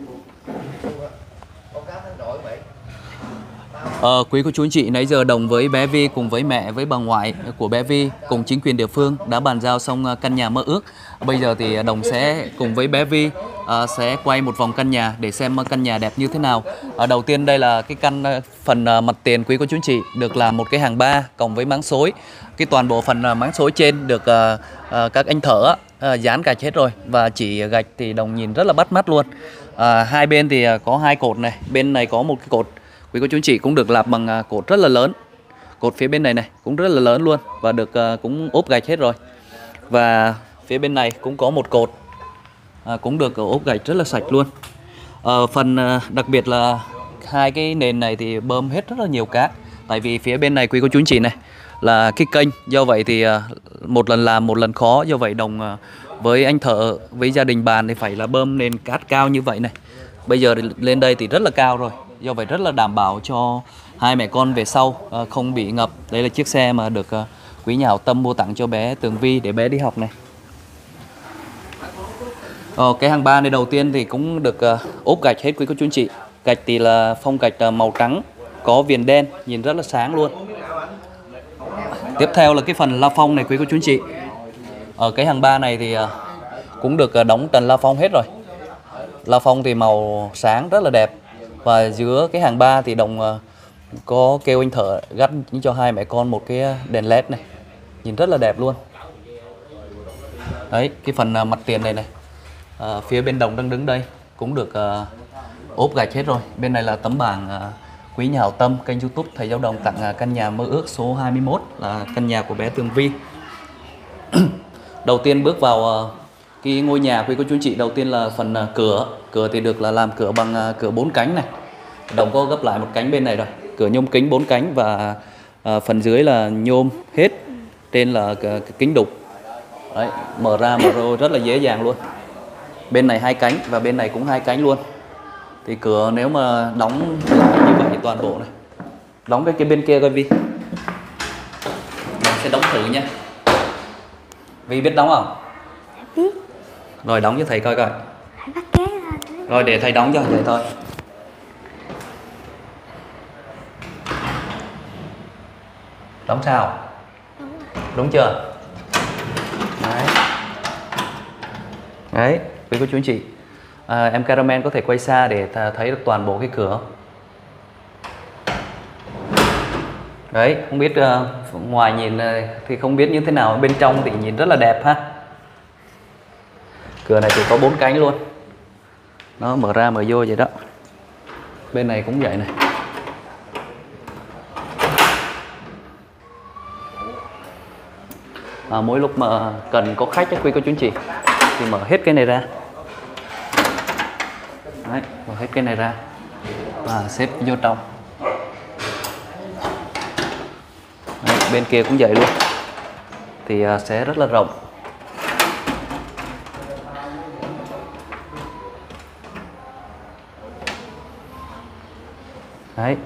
Ờ, quý cô chú anh chị, nãy giờ Đồng với bé Vi cùng với mẹ với bà ngoại của bé Vi cùng chính quyền địa phương đã bàn giao xong căn nhà mơ ước. Bây giờ thì Đồng sẽ cùng với bé Vi uh, sẽ quay một vòng căn nhà để xem căn nhà đẹp như thế nào. Uh, đầu tiên đây là cái căn uh, phần uh, mặt tiền quý cô chú anh chị được làm một cái hàng ba cộng với máng xối. Cái toàn bộ phần uh, máng xối trên được uh, uh, các anh thợ uh, dán gạch hết rồi và chỉ gạch thì Đồng nhìn rất là bắt mắt luôn. Uh, hai bên thì uh, có hai cột này, bên này có một cái cột. Quý cô chú anh chị cũng được làm bằng cột rất là lớn. Cột phía bên này này cũng rất là lớn luôn và được uh, cũng ốp gạch hết rồi. Và phía bên này cũng có một cột uh, cũng được ốp gạch rất là sạch luôn. uh, Phần uh, đặc biệt là hai cái nền này thì bơm hết rất là nhiều cát. Tại vì phía bên này quý cô chú anh chị này là cái kênh, do vậy thì uh, một lần làm một lần khó. Do vậy Đồng uh, với anh thợ với gia đình bàn thì phải là bơm nền cát cao như vậy này. Bây giờ lên đây thì rất là cao rồi, do vậy rất là đảm bảo cho hai mẹ con về sau uh, không bị ngập. Đây là chiếc xe mà được uh, quý nhà hảo tâm mua tặng cho bé Tường Vi để bé đi học này. Ờ, cái hàng ba này đầu tiên thì cũng được uh, ốp gạch hết quý cô chú anh chị. Gạch thì là phong gạch uh, màu trắng có viền đen, nhìn rất là sáng luôn. Tiếp theo là cái phần la phong này quý cô chú anh chị. Ở cái hàng ba này thì uh, cũng được uh, đóng trần la phong hết rồi. La phong thì màu sáng rất là đẹp. Và giữa cái hàng ba thì Đồng uh, có kêu anh thợ gắn cho hai mẹ con một cái đèn led này, nhìn rất là đẹp luôn. Đấy, cái phần uh, mặt tiền này này, uh, phía bên Đồng đang đứng đây cũng được uh, ốp gạch hết rồi. Bên này là tấm bảng uh, quý nhà hảo tâm kênh YouTube Thầy Giáo Đồng tặng uh, căn nhà mơ ước số hai mươi mốt là căn nhà của bé Tường Vi. Đầu tiên bước vào uh, cái ngôi nhà quý cô chú anh chị, đầu tiên là phần uh, cửa. Cửa thì được là làm cửa bằng uh, cửa bốn cánh này. Đồng có gấp lại một cánh bên này rồi. Cửa nhôm kính bốn cánh và uh, phần dưới là nhôm hết. Trên là uh, kính đục. Đấy, mở ra mở ra rất là dễ dàng luôn. Bên này hai cánh và bên này cũng hai cánh luôn. Thì cửa nếu mà đóng như vậy thì toàn bộ này. Đóng cái, cái bên kia coi Vi. Mình sẽ đóng thử nha. Vi biết đóng không? Biết. Rồi đóng cho thầy coi coi. Phải bắt kế lên. Rồi để thầy đóng cho vậy thôi. Đóng sao? Đúng, Đúng chưa? Đấy. Đấy, quý cô chú anh chị. À, em Caramel có thể quay xa để thấy được toàn bộ cái cửa. Đấy, không biết uh, ngoài nhìn uh, thì không biết như thế nào, bên trong thì nhìn rất là đẹp ha. Cửa này thì có bốn cánh luôn. Nó mở ra mở vô vậy đó. Bên này cũng vậy này. À, mỗi lúc mà cần có khách quý cô chú anh chị thì mở hết cái này ra. Đấy, mở hết cái này ra và xếp vô trong. Đấy, bên kia cũng vậy luôn. Thì uh, sẽ rất là rộng. Đấy.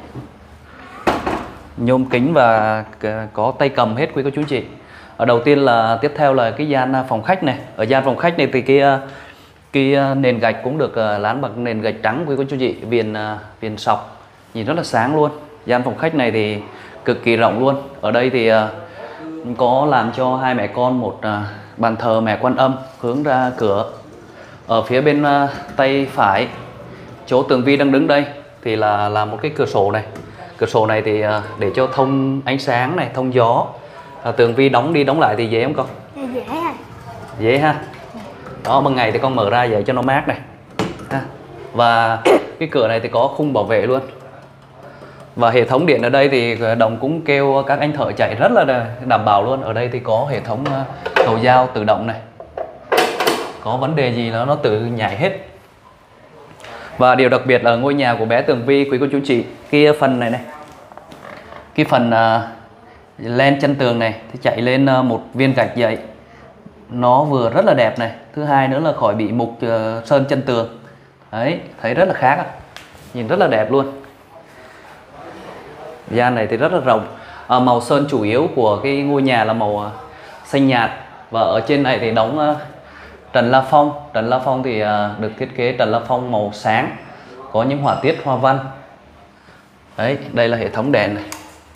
Nhôm kính và có tay cầm hết quý cô chú anh chị. Ở đầu tiên là tiếp theo là cái gian phòng khách này. Ở gian phòng khách này thì cái cái nền gạch cũng được lán bằng nền gạch trắng quý cô chú anh chị, viền viền sọc nhìn rất là sáng luôn. Gian phòng khách này thì cực kỳ rộng luôn. Ở đây thì có làm cho hai mẹ con một bàn thờ mẹ Quan Âm hướng ra cửa. Ở phía bên tay phải chỗ Tường Vi đang đứng đây thì là là một cái cửa sổ này. Cửa sổ này thì để cho thông ánh sáng này, thông gió. À, Tường Vi đóng đi đóng lại thì dễ không con? dễ ha. Dễ ha. Đó, ban ngày thì con mở ra vậy cho nó mát này ha. Và cái cửa này thì có khung bảo vệ luôn. Và hệ thống điện ở đây thì Đồng cũng kêu các anh thợ chạy rất là đảm bảo luôn. Ở đây thì có hệ thống cầu dao tự động này. Có vấn đề gì nó nó tự nhảy hết. Và điều đặc biệt là ngôi nhà của bé Tường Vi quý cô chú chị, cái phần này này, cái phần uh, len chân tường này thì chạy lên uh, một viên gạch vậy, nó vừa rất là đẹp này. Thứ hai nữa là khỏi bị mục uh, sơn chân tường. Đấy, thấy rất là khác à? Nhìn rất là đẹp luôn. Gian này thì rất là rộng. À, màu sơn chủ yếu của cái ngôi nhà là màu uh, xanh nhạt. Và ở trên này thì đóng uh, trần la phong. Trần la phong thì uh, được thiết kế trần la phong màu sáng, có những họa tiết hoa văn. Đấy, đây là hệ thống đèn này.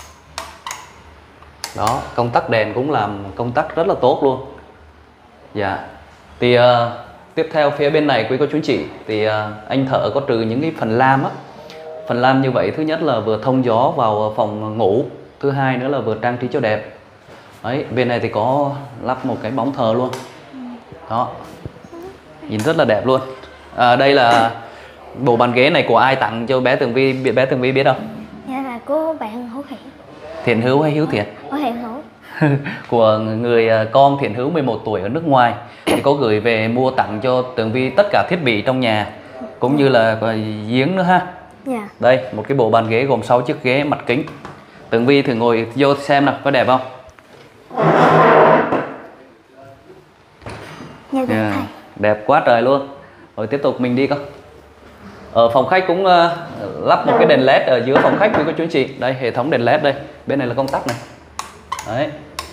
Đó, công tắc đèn cũng làm công tắc rất là tốt luôn. Dạ. Thì uh, tiếp theo phía bên này quý cô chú chị, thì uh, anh thợ có trừ những cái phần lam á. Phần lam như vậy thứ nhất là vừa thông gió vào phòng ngủ, thứ hai nữa là vừa trang trí cho đẹp. Đấy, bên này thì có lắp một cái bóng thờ luôn. Đó, nhìn rất là đẹp luôn. À, đây là bộ bàn ghế này của ai tặng cho bé Tường Vi, bé Tường Vi biết không? Dạ là của bạn Hữu Thiện. Thiện Hữu hay Hiếu Thiện? Hữu Thiện Hữu. Của người con Thiện Hữu mười một tuổi ở nước ngoài. Thì có gửi về mua tặng cho Tường Vi tất cả thiết bị trong nhà, cũng như là giếng nữa ha. Dạ. Đây, một cái bộ bàn ghế gồm sáu chiếc ghế mặt kính. Tường Vi thử ngồi vô xem nào, có đẹp không? Dạ, đẹp Yeah, thầy. đẹp quá trời luôn. Rồi tiếp tục mình đi con. Ở phòng khách cũng uh, lắp một cái đèn led ở giữa phòng khách quý cô chú anh chị. Đây, hệ thống đèn led đây. Bên này là công tắc này. Đấy.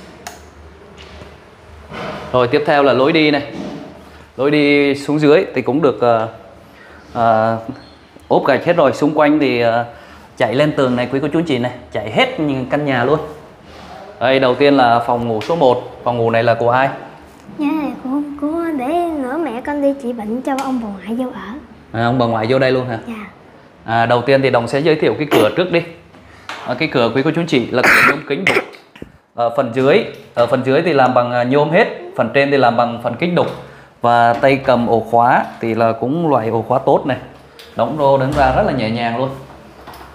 Rồi tiếp theo là lối đi này. Lối đi xuống dưới thì cũng được uh, uh, ốp gạch hết rồi. Xung quanh thì uh, chạy lên tường này quý cô chú anh chị này, chạy hết căn nhà luôn. Đây, đầu tiên là phòng ngủ số một. Phòng ngủ này là của ai? Dạ này của, của để nữa mẹ con đi trị bệnh cho ông bà ngoại vô ở. À, ông bà ngoại vô đây luôn hả? Dạ. À, đầu tiên thì Đồng sẽ giới thiệu cái cửa trước đi. À, cái cửa quý cô chú anh chị là cửa nhôm kính đục. Ở phần dưới, ở phần dưới thì làm bằng nhôm hết, phần trên thì làm bằng phần kính đục. Và tay cầm ổ khóa thì là cũng loại ổ khóa tốt này. Đóng rô đứng ra rất là nhẹ nhàng luôn.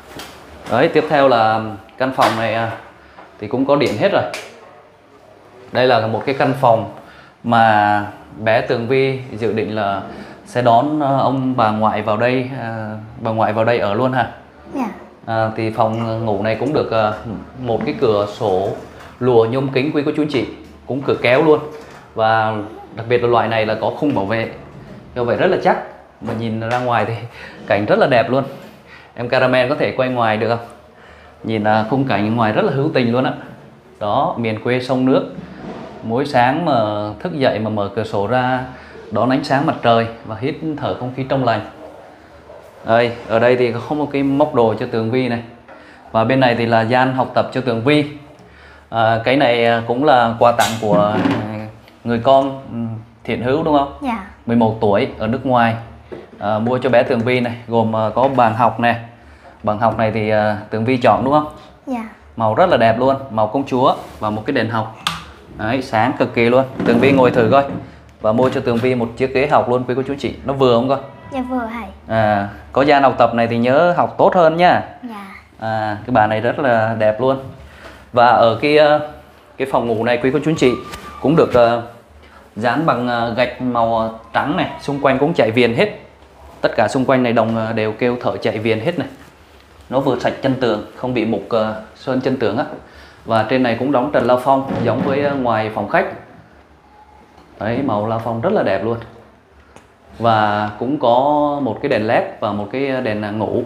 Đấy, tiếp theo là căn phòng này thì cũng có điện hết rồi. Đây là một cái căn phòng mà bé Tường Vi dự định là sẽ đón ông bà ngoại vào đây, à, bà ngoại vào đây ở luôn hả? Dạ. À, thì phòng ngủ này cũng được à, một cái cửa sổ lùa nhôm kính quý cô chú anh chị, cũng cửa kéo luôn, và đặc biệt là loại này là có khung bảo vệ, do vậy rất là chắc, mà nhìn ra ngoài thì cảnh rất là đẹp luôn. Em Caramel có thể quay ngoài được không? Nhìn à, khung cảnh ngoài rất là hữu tình luôn á. Đó, miền quê sông nước, mỗi sáng mà thức dậy mà mở cửa sổ ra đón ánh sáng mặt trời và hít thở không khí trong lành. Đây, ở đây thì có một cái móc đồ cho Tường Vi này, và bên này thì là gian học tập cho Tường Vi. À, cái này cũng là quà tặng của người con Thiện Hữu đúng không? Dạ. mười một tuổi ở nước ngoài, à, mua cho bé Tường Vi này, gồm à, có bàn học này. Bàn học này thì à, Tường Vi chọn đúng không? Dạ. Màu rất là đẹp luôn, màu công chúa, và một cái đèn học. Đấy, sáng cực kỳ luôn. Tường Vi ngồi thử coi. Và mua cho Tường Vi một chiếc ghế học luôn quý cô chú chị. Nó vừa không con? Dạ vừa thầy. À, có gian học tập này thì nhớ học tốt hơn nha. Dạ. À, cái bàn này rất là đẹp luôn. Và ở cái cái phòng ngủ này quý cô chú chị cũng được uh, dán bằng uh, gạch màu trắng này, xung quanh cũng chạy viền hết. Tất cả xung quanh này đồng uh, đều kêu thợ chạy viền hết này. Nó vừa sạch chân tường, không bị mục uh, sơn chân tường á. Và trên này cũng đóng trần lao phong giống với uh, ngoài phòng khách. Đấy, màu lao phong rất là đẹp luôn. Và cũng có một cái đèn led và một cái đèn ngủ.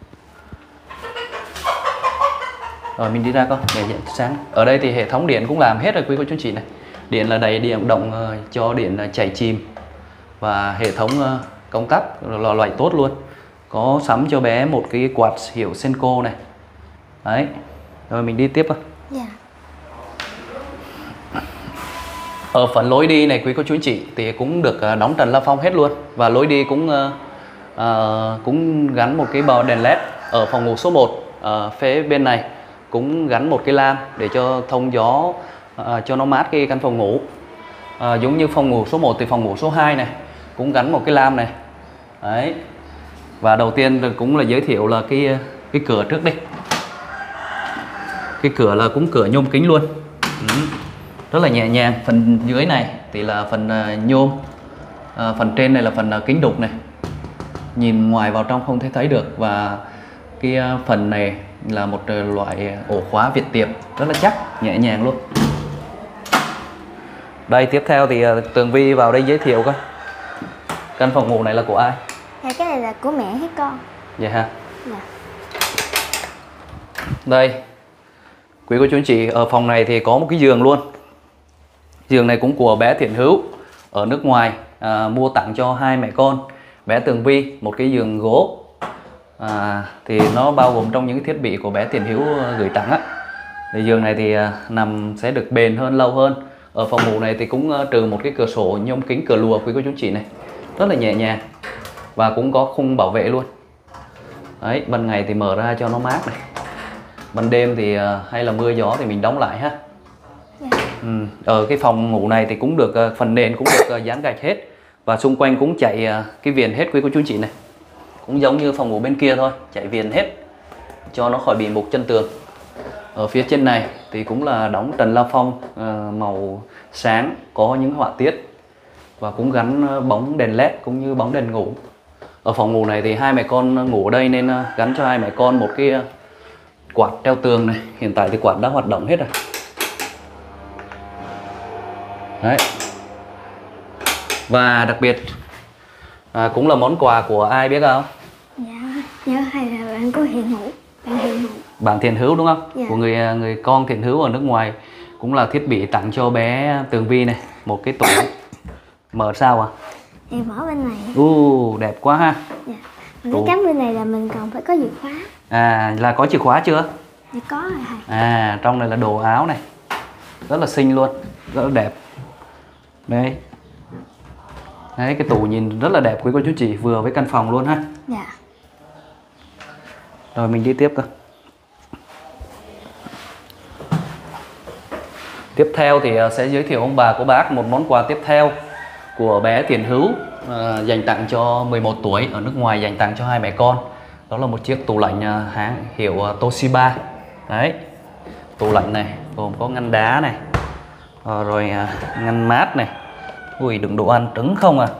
Rồi mình đi ra con để nhận sáng. Ở đây thì hệ thống điện cũng làm hết rồi quý cô chú chị này. Điện là đầy điện động uh, cho điện uh, chảy chìm. Và hệ thống uh, công tắc là loại tốt luôn. Có sắm cho bé một cái quạt hiệu Senko này. Đấy. Rồi mình đi tiếp con. Dạ. Ở phần lối đi này quý cô chú anh chị thì cũng được uh, đóng trần la phong hết luôn. Và lối đi cũng uh, uh, cũng gắn một cái bờ đèn led. Ở phòng ngủ số một, uh, phía bên này cũng gắn một cái lam để cho thông gió, uh, cho nó mát cái căn phòng ngủ. uh, Giống như phòng ngủ số một thì phòng ngủ số hai này cũng gắn một cái lam này. Đấy. Và đầu tiên cũng là giới thiệu là cái cái cửa trước đi. Cái cửa là cũng cửa nhôm kính luôn. Ừ. Rất là nhẹ nhàng. Phần dưới này thì là phần uh, nhôm, uh, phần trên này là phần uh, kính đục này, nhìn ngoài vào trong không thể thấy được. Và cái uh, phần này là một uh, loại ổ khóa Việt Tiệp rất là chắc, nhẹ nhàng luôn. Đây, tiếp theo thì uh, Tường Vi vào đây giới thiệu coi. Căn phòng ngủ này là của ai? Dạ, cái này là của mẹ với con. Vậy hả? Dạ. Đây, quý cô chú anh chị, ở phòng này thì có một cái giường luôn. Giường này cũng của bé Thiện Hữu ở nước ngoài, à, mua tặng cho hai mẹ con bé Tường Vi một cái giường gỗ. À, thì nó bao gồm trong những cái thiết bị của bé Thiện Hữu gửi tặng á. Thì giường này thì à, nằm sẽ được bền hơn, lâu hơn. Ở phòng ngủ này thì cũng uh, trừ một cái cửa sổ nhôm kính cửa lùa quý cô chú anh chị này, rất là nhẹ nhàng. Và cũng có khung bảo vệ luôn. Đấy, ban ngày thì mở ra cho nó mát này, ban đêm thì uh, hay là mưa gió thì mình đóng lại ha. Dạ. Ừ. Ở cái phòng ngủ này thì cũng được uh, phần nền cũng được uh, dán gạch hết, và xung quanh cũng chạy uh, cái viền hết quý cô chú chị này, cũng giống như phòng ngủ bên kia thôi, chạy viền hết cho nó khỏi bị mục chân tường. Ở phía trên này thì cũng là đóng trần la phong uh, màu sáng, có những họa tiết, và cũng gắn uh, bóng đèn led cũng như bóng đèn ngủ. Ở phòng ngủ này thì hai mẹ con ngủ ở đây nên uh, gắn cho hai mẹ con một cái uh, quạt treo tường này. Hiện tại thì quạt đã hoạt động hết rồi. Đấy. Và đặc biệt à, cũng là món quà của ai biết không? Dạ, nhớ thầy là bạn của Thiện Hữu. Bạn Thiện Hữu. Bạn Thiện Hữu đúng không? Dạ. Của người người con Thiện Hữu ở nước ngoài. Cũng là thiết bị tặng cho bé Tường Vi này, một cái tủ. Mở sao à? Thì mở bên này. Uh, đẹp quá ha. Dạ. Mình cái cắm bên này là mình còn phải có chìa khóa. À, là có chìa khóa chưa? Dạ có rồi thầy. À, trong này là đồ áo này, rất là xinh luôn, rất là đẹp. Đây. Đấy, cái tủ nhìn rất là đẹp quý cô chú chị, vừa với căn phòng luôn ha. Dạ. Rồi mình đi tiếp cơ. Tiếp theo thì sẽ giới thiệu ông bà cô bác một món quà tiếp theo của bé Thiện Hữu, à, dành tặng cho mười một tuổi ở nước ngoài, dành tặng cho hai mẹ con. Đó là một chiếc tủ lạnh hãng hiệu Toshiba. Đấy, tủ lạnh này gồm có ngăn đá này, à, rồi à, ngăn mát này. Ui, đựng đồ ăn trứng không à.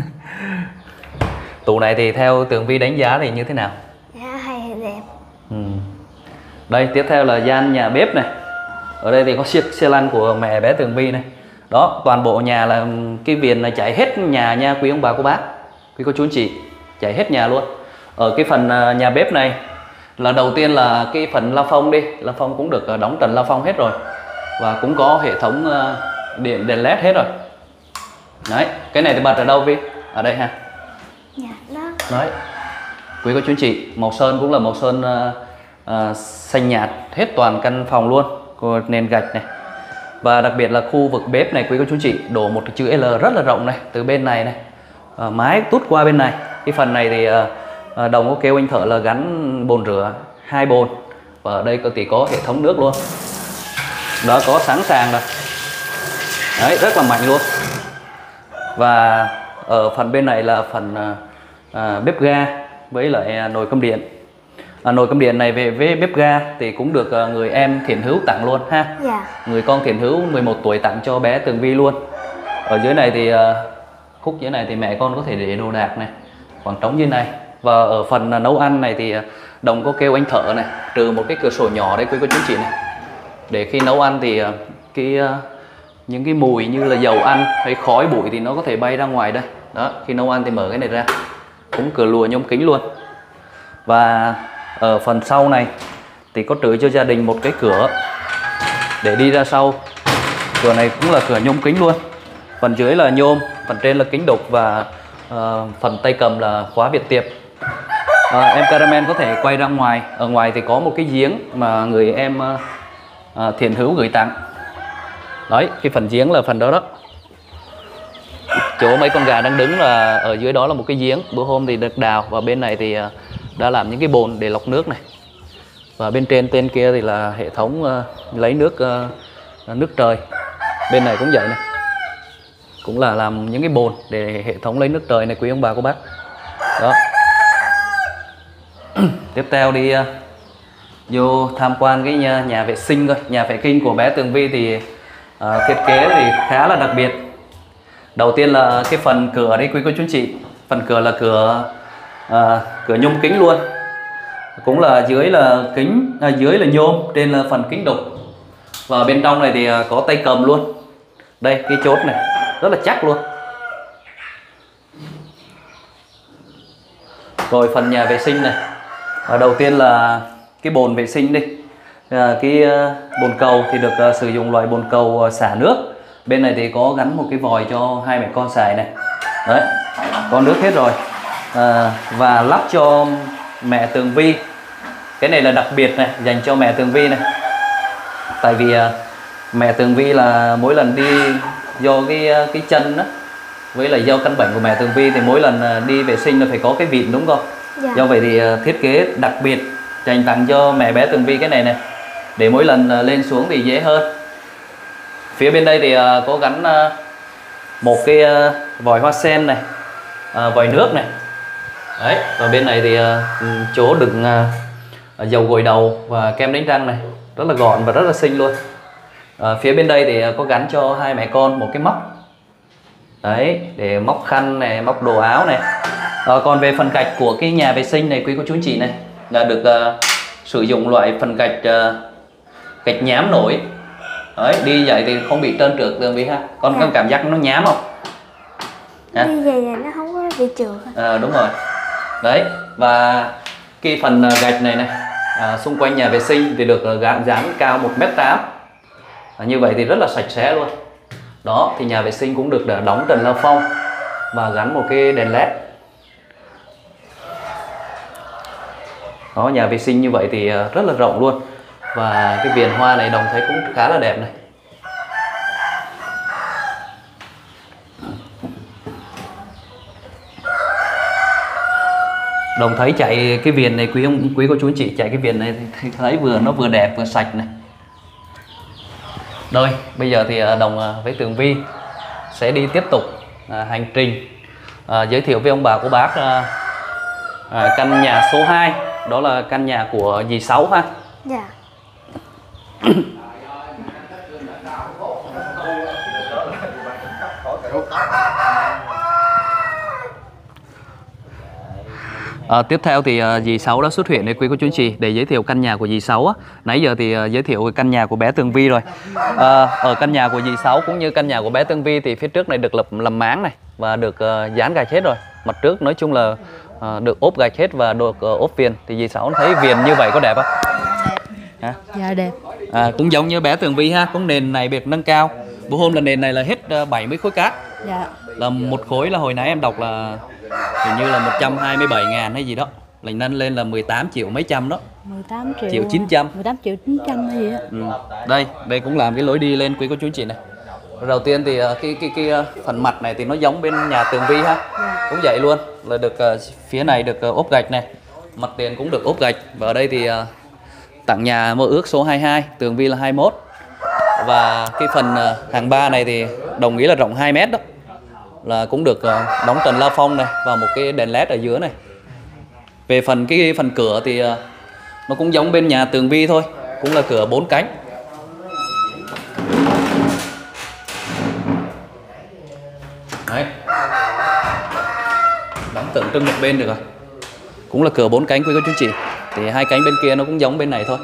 Tủ này thì theo Tường Vi đánh giá thì như thế nào? Dạ hay đẹp. Ừ. Đây tiếp theo là gian nhà bếp này. Ở đây thì có chiếc xe lăn của mẹ bé Tường Vi này. Đó, toàn bộ nhà là cái viền này chảy hết nhà nha quý ông bà cô bác, quý cô chú anh chị, chảy hết nhà luôn. Ở cái phần nhà bếp này là đầu tiên là cái phần la phong đi, la phong cũng được đóng trần la phong hết rồi và cũng có hệ thống điện đèn led hết rồi. Đấy, cái này thì bật ở đâu Vi? Ở đây ha. Dạ đó. Đấy, quý cô chú anh chị, màu sơn cũng là màu sơn uh, uh, xanh nhạt hết toàn căn phòng luôn, của nền gạch này. Và đặc biệt là khu vực bếp này quý cô chú chị đổ một cái chữ L rất là rộng này, từ bên này này à, mái tút qua bên này. Cái phần này thì à, Đồng có kêu anh thợ là gắn bồn rửa hai bồn, và ở đây có thì có hệ thống nước luôn. Đó, có sẵn sàng rồi. Đấy, rất là mạnh luôn. Và ở phần bên này là phần à, à, bếp ga với lại nồi cơm điện. À, nồi cơm điện này về với bếp ga thì cũng được uh, người em Thiện Hữu tặng luôn ha. Dạ. Người con Thiện Hữu mười một tuổi tặng cho bé Tường Vi luôn. Ở dưới này thì uh, khúc dưới này thì mẹ con có thể để đồ đạc này, khoảng trống dưới này. Và ở phần uh, nấu ăn này thì uh, Đồng có kêu anh thợ này trừ một cái cửa sổ nhỏ đấy quý cô chú chị này, để khi nấu ăn thì uh, cái uh, những cái mùi như là dầu ăn hay khói bụi thì nó có thể bay ra ngoài đây. Đó, khi nấu ăn thì mở cái này ra, cũng cửa lùa nhôm kính luôn. Và ở phần sau này thì có trừ cho gia đình một cái cửa để đi ra sau. Cửa này cũng là cửa nhôm kính luôn. Phần dưới là nhôm, phần trên là kính đục và uh, phần tay cầm là khóa Việt Tiệp. uh, Em Caramel có thể quay ra ngoài. Ở ngoài thì có một cái giếng mà người em uh, uh, Thiện Hữu gửi tặng. Đấy, cái phần giếng là phần đó đó. Chỗ mấy con gà đang đứng là ở dưới đó là một cái giếng. Bữa hôm thì được đào, và bên này thì uh, đã làm những cái bồn để lọc nước này. Và bên trên tên kia thì là hệ thống uh, lấy nước uh, nước trời. Bên này cũng vậy này, cũng là làm những cái bồn để hệ thống lấy nước trời này quý ông bà cô bác. Đó. Tiếp theo đi uh, vô tham quan cái nhà, nhà vệ sinh coi. Nhà vệ sinh của bé Tường Vi thì uh, thiết kế thì khá là đặc biệt. Đầu tiên là cái phần cửa đấy quý cô chú chị. Phần cửa là cửa À, cửa nhôm kính luôn, cũng là dưới là kính, à, dưới là nhôm, trên là phần kính đục. Và bên trong này thì à, có tay cầm luôn. Đây, cái chốt này rất là chắc luôn. Rồi phần nhà vệ sinh này, à, đầu tiên là cái bồn vệ sinh đi. à, Cái à, bồn cầu thì được à, sử dụng loại bồn cầu à, xả nước. Bên này thì có gắn một cái vòi cho hai mẹ con xài này. Đấy, có nước hết rồi. À, và lắp cho mẹ Tường Vi. Cái này là đặc biệt này, dành cho mẹ Tường Vi này. Tại vì à, mẹ Tường Vi là mỗi lần đi do cái cái chân đó, với lại do căn bệnh của mẹ Tường Vi thì mỗi lần đi vệ sinh là phải có cái vịn, đúng không? Dạ. Do vậy thì thiết kế đặc biệt dành tặng cho mẹ bé Tường Vi cái này này, để mỗi lần lên xuống thì dễ hơn. Phía bên đây thì có gắn một cái vòi hoa sen này, vòi nước này. Đấy, và bên này thì uh, chỗ đựng uh, dầu gội đầu và kem đánh răng này, rất là gọn và rất là xinh luôn. uh, Phía bên đây thì uh, có gắn cho hai mẹ con một cái móc. Đấy, để móc khăn này, móc đồ áo này. uh, Còn về phần gạch của cái nhà vệ sinh này quý cô chú anh chị này, là được uh, sử dụng loại phần gạch uh, gạch nhám nổi. Đấy, đi vậy thì không bị trơn trượt Tường Vi ha. Con có cảm giác nó nhám không? Đi vậy là nó không có bị trượt. À, đúng rồi. Đấy, và cái phần gạch này này à, xung quanh nhà vệ sinh thì được dán, dán cao một mét tám. à, Như vậy thì rất là sạch sẽ luôn. Đó, thì nhà vệ sinh cũng được đóng trần la phong và gắn một cái đèn led. Đó, nhà vệ sinh như vậy thì rất là rộng luôn. Và cái viền hoa này Đồng thấy cũng khá là đẹp này. Đồng thấy chạy cái viền này quý ông quý cô chú anh chị, chạy cái viền này thì thấy vừa nó vừa đẹp vừa sạch này. Rồi, bây giờ thì Đồng với Tường Vi sẽ đi tiếp tục à, hành trình à, giới thiệu với ông bà cô bác à, à, căn nhà số hai, đó là căn nhà của dì Sáu ha. Dạ. À, tiếp theo thì uh, dì Sáu đã xuất hiện để quý cô chú anh chị để giới thiệu căn nhà của dì Sáu á. Nãy giờ thì uh, giới thiệu căn nhà của bé Tường Vi rồi. À, ở căn nhà của dì Sáu cũng như căn nhà của bé Tường Vi thì phía trước này được lập làm máng này và được uh, dán gạch hết rồi. Mặt trước nói chung là uh, được ốp gạch hết và được uh, ốp viền. Thì dì Sáu thấy viền như vậy có đẹp không? Hả? Dạ đẹp. À, cũng giống như bé Tường Vi ha, cũng nền này được nâng cao. Bữa hôm là nền này là hết uh, bảy mươi khối cát. Dạ. Là một khối là hồi nãy em đọc là hình như là một trăm hai mươi bảy ngàn hay gì đó, là nâng lên là mười tám triệu mấy trăm đó, mười tám triệu triệu chín trăm, mười tám triệu chín trăm hay gì á. Ừ. Đây, đây cũng làm cái lối đi lên quý cô chú anh chị này. Đầu tiên thì cái cái cái phần mặt này thì nó giống bên nhà Tường Vi ha, Dạ. cũng vậy luôn, là được phía này được ốp gạch này, mặt tiền cũng được ốp gạch. Và ở đây thì tặng nhà mơ ước số hai mươi hai, Tường Vi là hai mươi mốt. Và cái phần hàng ba này thì đồng ý là rộng hai mét đó, là cũng được đóng trần la phong này và một cái đèn led ở dưới này. Về phần cái phần cửa thì nó cũng giống bên nhà Tường Vi thôi, cũng là cửa bốn cánh. Đấy, đóng tượng trưng một bên được rồi, cũng là cửa bốn cánh quý cô chú chị. Thì hai cánh bên kia nó cũng giống bên này thôi.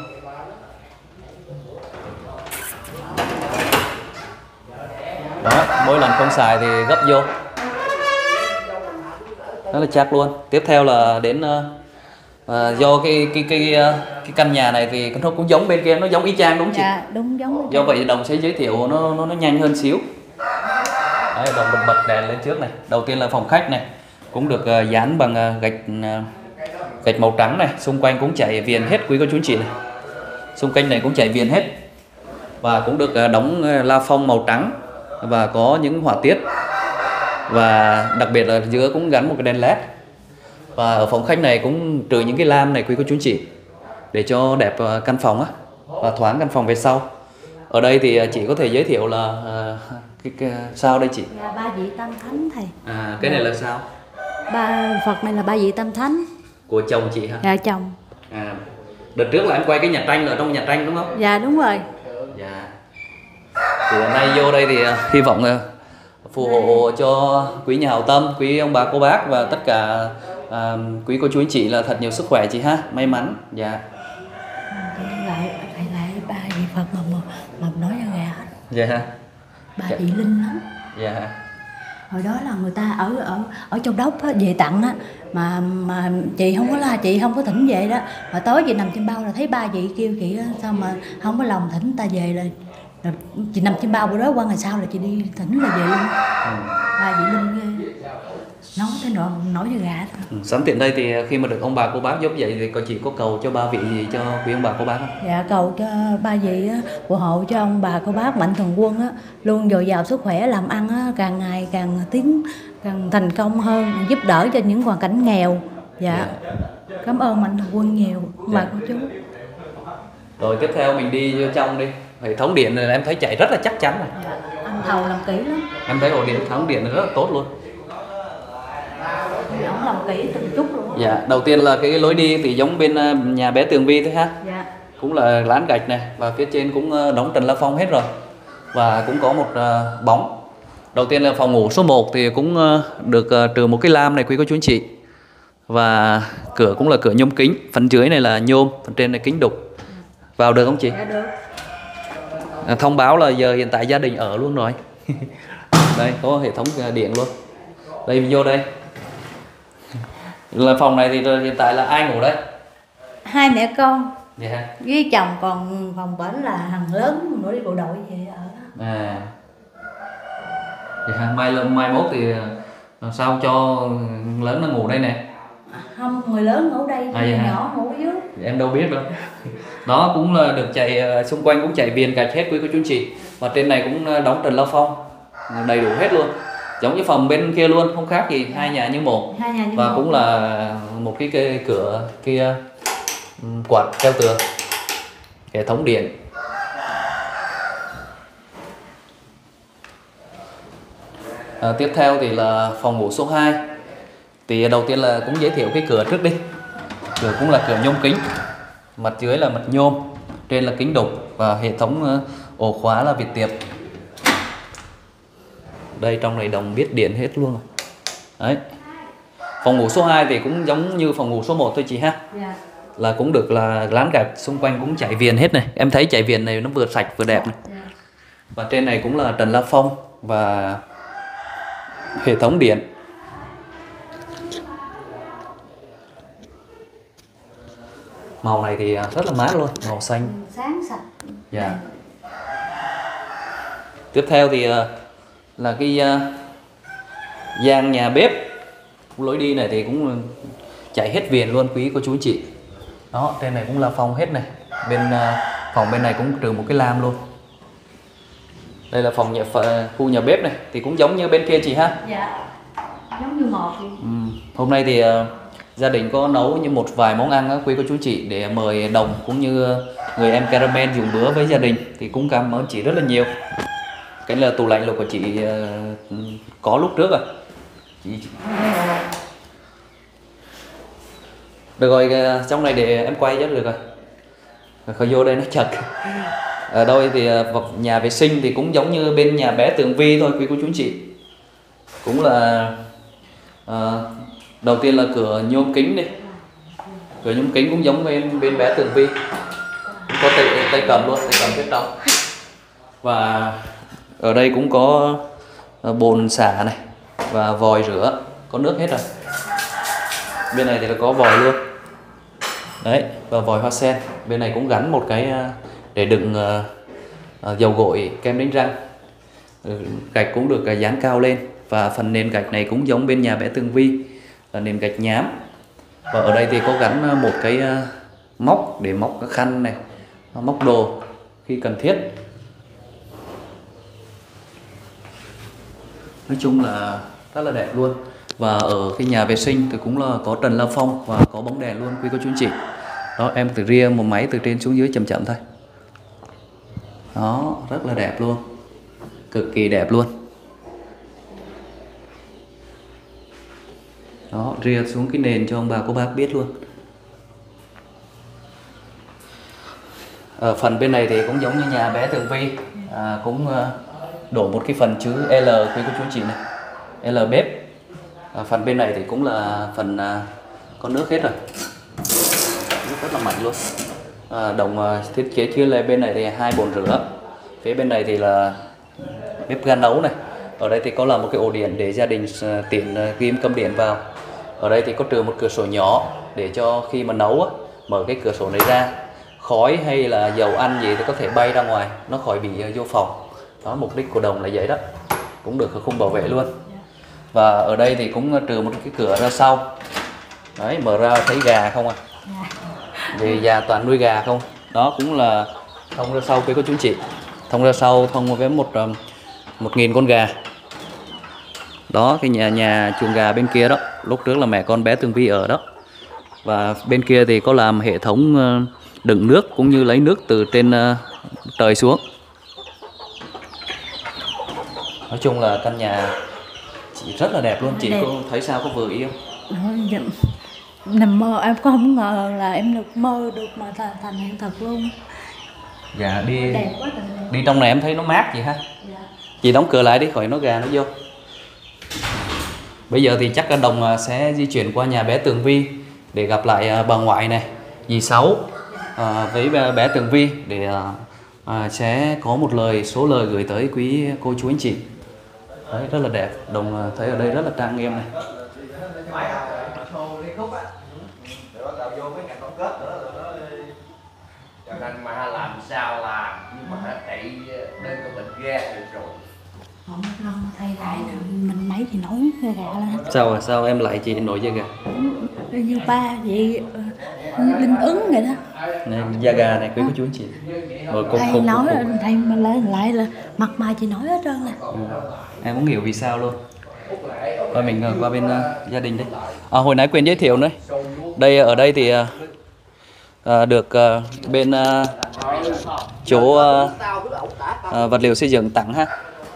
Đó, mỗi lần không xài thì gấp vô, rất là chắc luôn. Tiếp theo là đến uh, uh, do cái cái cái uh, cái căn nhà này thì nó cũng giống bên kia, nó giống y chang đúng không chị? Dạ đúng giống. Do vậy Đồng sẽ giới thiệu nó nó nó nhanh hơn xíu. Đấy, Đồng bật bật đèn lên trước này. Đầu tiên là phòng khách này, cũng được uh, dán bằng uh, gạch uh, gạch màu trắng này, xung quanh cũng chảy viền hết quý cô chú anh chị này. Xung quanh này cũng chảy viền hết và cũng được uh, đóng uh, la phong màu trắng và có những họa tiết, và đặc biệt là giữa cũng gắn một cái đèn led. Và ở phòng khách này cũng trừ những cái lam này quý cô chú anh chị, để cho đẹp căn phòng á và thoáng căn phòng về sau. Ở đây thì chị có thể giới thiệu là uh, cái, cái sao đây chị? Dạ, ba vị tam thánh thầy. À, cái này là sao? Ba Phật này là ba vị tam thánh Của chồng chị hả? dạ chồng. À, đợt trước là em quay cái nhà tranh ở trong nhà tranh đúng không? Dạ đúng rồi. Dạ. Thì hôm nay vô đây thì uh, hy vọng uh, phù hộ cho quý nhà hảo tâm, quý ông bà cô bác và tất cả uh, quý cô chú anh chị là thật nhiều sức khỏe chị ha, may mắn. Dạ. Lại lại lại ba vị Phật mà mà, mà nói cho gà. Dạ. Ba Dạ. vị linh lắm. Dạ. Hồi đó là người ta ở ở ở Châu Đốc á, về tặng á, mà mà chị không có la, chị không có thỉnh về đó, mà tối chị nằm trên bao là thấy ba vị kêu chị á, sao mà không có lòng thỉnh ta về, là, là chị nằm trên bao bữa đó qua ngày sau là chị đi thỉnh là về luôn. Ừ. Ba vị linh ghê, nói thế nọ nói cho gà thôi. Ừ. Sẵn tiện đây thì khi mà được ông bà cô bác giúp vậy thì có chị có cầu cho ba vị gì cho quý ông bà cô bác không? Dạ cầu cho ba vị á, phù hộ cho ông bà cô bác Mạnh Thường Quân á, luôn dồi dào sức khỏe, làm ăn á, càng ngày càng tiến, càng thành công hơn, giúp đỡ cho những hoàn cảnh nghèo. Dạ. Dạ. Cảm ơn Mạnh Thường Quân nhiều, ông bà cô chú. Rồi tiếp theo mình đi vô trong đi. Hệ thống điện này em thấy chạy rất là chắc chắn này. Dạ. Anh thầu làm kỹ lắm. Em thấy ổ điện, hệ thống điện rất là tốt luôn. Ông làm kỹ từng chút luôn. Dạ, đầu tiên là cái lối đi thì giống bên nhà bé Tường Vi thôi ha. Dạ. Cũng là lán gạch này và phía trên cũng đóng trần la phong hết rồi. Và cũng có một uh, bóng. Đầu tiên là phòng ngủ số một thì cũng uh, được uh, trừ một cái lam này quý cô chú anh chị. Và cửa cũng là cửa nhôm kính, phần dưới này là nhôm, phần trên là kính đục. Vào được không chị? Dạ được. À, thông báo là giờ hiện tại gia đình ở luôn rồi. Đây có hệ thống điện luôn. Đây mình vô đây. Là phòng này thì hiện tại là ai ngủ đấy? Hai mẹ con. Dạ. Với chồng, còn phòng bển là thằng lớn nữa đi bộ đội về ở. À. Dạ, mai mai mốt thì làm sao cho lớn nó ngủ đây nè? Không, người lớn ngủ đây, À, người dạ. nhỏ ngủ dưới. Em đâu biết đâu. Đó cũng là được chạy xung quanh cũng chạy viền gạch hết quý cô chú anh chị. Và trên này cũng đóng trần la phong đầy đủ hết luôn. Giống như phòng bên kia luôn, không khác gì, hai nhà như một. Hai nhà như Và một. cũng là một cái, cái cửa kia quạt treo tường. Hệ thống điện. À, tiếp theo thì là phòng ngủ số hai. Thì đầu tiên là cũng giới thiệu cái cửa trước đi. Cửa cũng là cửa nhôm kính, mặt dưới là mặt nhôm, trên là kính đục và hệ thống ổ khóa là Việt Tiệp. Đây trong này Đồng biết điện hết luôn rồi. Đấy. Phòng ngủ số hai thì cũng giống như phòng ngủ số một thôi chị ha. Dạ. Là cũng được là lán gạch xung quanh cũng chảy viền hết này. Em thấy chảy viền này nó vừa sạch vừa đẹp này. Dạ. Và trên này cũng là trần la phong và hệ thống điện. Màu này thì rất là mát luôn, màu xanh Sáng sạch. dạ. Tiếp theo thì là cái gian nhà bếp. Lối đi này thì cũng chảy hết viền luôn quý cô chú anh chị. Đó, trên này cũng là phòng hết này. Bên phòng bên này cũng trừ một cái lam luôn. Đây là phòng nhà khu nhà bếp này thì cũng giống như bên kia chị ha. Dạ. Giống như một vậy. Ừ. Hôm nay thì uh, gia đình có nấu như một vài món ăn á, quý cô chú chị để mời Đồng cũng như người em Caramel dùng bữa với gia đình thì cũng cảm ơn chị rất là nhiều. Cái là tủ lạnh là của chị uh, có lúc trước rồi. Chị... Được rồi, uh, trong này để em quay cho được rồi. Khởi vô đây nó chật. Ở đây thì uh, nhà vệ sinh thì cũng giống như bên nhà bé Tường Vi thôi quý cô chú chị. Cũng là uh, đầu tiên là cửa nhôm kính đi. Cửa nhôm kính cũng giống bên bên bé Tường Vi. Có tay, tay cầm luôn, tay cầm phía trong. Và ở đây cũng có bồn xả này và vòi rửa, có nước hết rồi. Bên này thì là có vòi luôn. Đấy, và vòi hoa sen. Bên này cũng gắn một cái để đựng uh, uh, dầu gội, kem đánh răng. Ừ, gạch cũng được uh, dán cao lên. Và phần nền gạch này cũng giống bên nhà bé Tường Vi là nền gạch nhám. Và ở đây thì có gắn một cái uh, móc để móc cái khăn này, móc đồ khi cần thiết. Nói chung là rất là đẹp luôn. Và ở cái nhà vệ sinh thì cũng là có trần la phong và có bóng đèn luôn quý cô chú anh chị. Đó, em từ ria một máy từ trên xuống dưới chậm chậm thôi. Đó, rất là đẹp luôn. Cực kỳ đẹp luôn. Đó, ria xuống cái nền cho ông bà cô bác biết luôn. Ở phần bên này thì cũng giống như nhà bé Tường Vi, à, cũng đổ một cái phần chữ L quý cô chú chị này, L bếp. À, phần bên này thì cũng là phần à, có nước hết rồi, nước rất là mạnh luôn. À, Đồng à, thiết kế chia lên bên này thì hai bồn rửa, phía bên này thì là bếp ga nấu này. Ở đây thì có là một cái ổ điện để gia đình uh, tiện uh, ghim cắm điện vào. Ở đây thì có trừ một cửa sổ nhỏ để cho khi mà nấu á, mở cái cửa sổ này ra, khói hay là dầu ăn gì thì có thể bay ra ngoài, nó khỏi bị uh, vô phòng. Đó, mục đích của Đồng là vậy đó. Cũng được khung bảo vệ luôn. Và ở đây thì cũng trừ một cái cửa ra sau. Đấy, mở ra thấy gà không à. Vì già toàn nuôi gà không. Đó cũng là thông ra sau với cô chú chị. Thông ra sau thông với một um, một nghìn con gà. Đó, cái nhà nhà chuồng gà bên kia đó, lúc trước là mẹ con bé Tường Vi ở đó. Và bên kia thì có làm hệ thống đựng nước cũng như lấy nước từ trên trời xuống. Nói chung là căn nhà chị rất là đẹp luôn. Chị đẹp. Có thấy sao, có vừa ý không? Nằm mơ em có không ngờ là em được mơ được mà thành hiện thực luôn. Dạ, đi đẹp quá trời. Đi trong này em thấy nó mát chị ha. Dạ. Chị đóng cửa lại đi khỏi nó gà nó vô. Bây giờ thì chắc là Đồng sẽ di chuyển qua nhà bé Tường Vi để gặp lại bà ngoại này, dì Sáu à, với bé Tường Vi để à, sẽ có một lời số lời gửi tới quý cô chú anh chị. Đấy, rất là đẹp. Đồng thấy ở đây rất là trang nghiêm này. Cho nên mà làm sao làm, nhưng mà chạy lên cái bệnh ga được rồi. Không, không, thay lại là mình mấy thì nổi cái gà lên. Sao rồi, sao em lại chị nổi da gà? Như ba vậy, linh ứng vậy đó. Này, da gà này quý cô chú anh chị. Rồi cục thầy cục nói cục, là cục. thầy mà lại lại là mặt mày chị nổi hết trơn nè. Ừ. Em cũng hiểu vì sao luôn. Thôi mình qua bên uh, gia đình đi. À, hồi nãy quên giới thiệu nữa. Đây ở đây thì uh, uh, được uh, bên uh, chỗ uh, uh, vật liệu xây dựng tặng ha.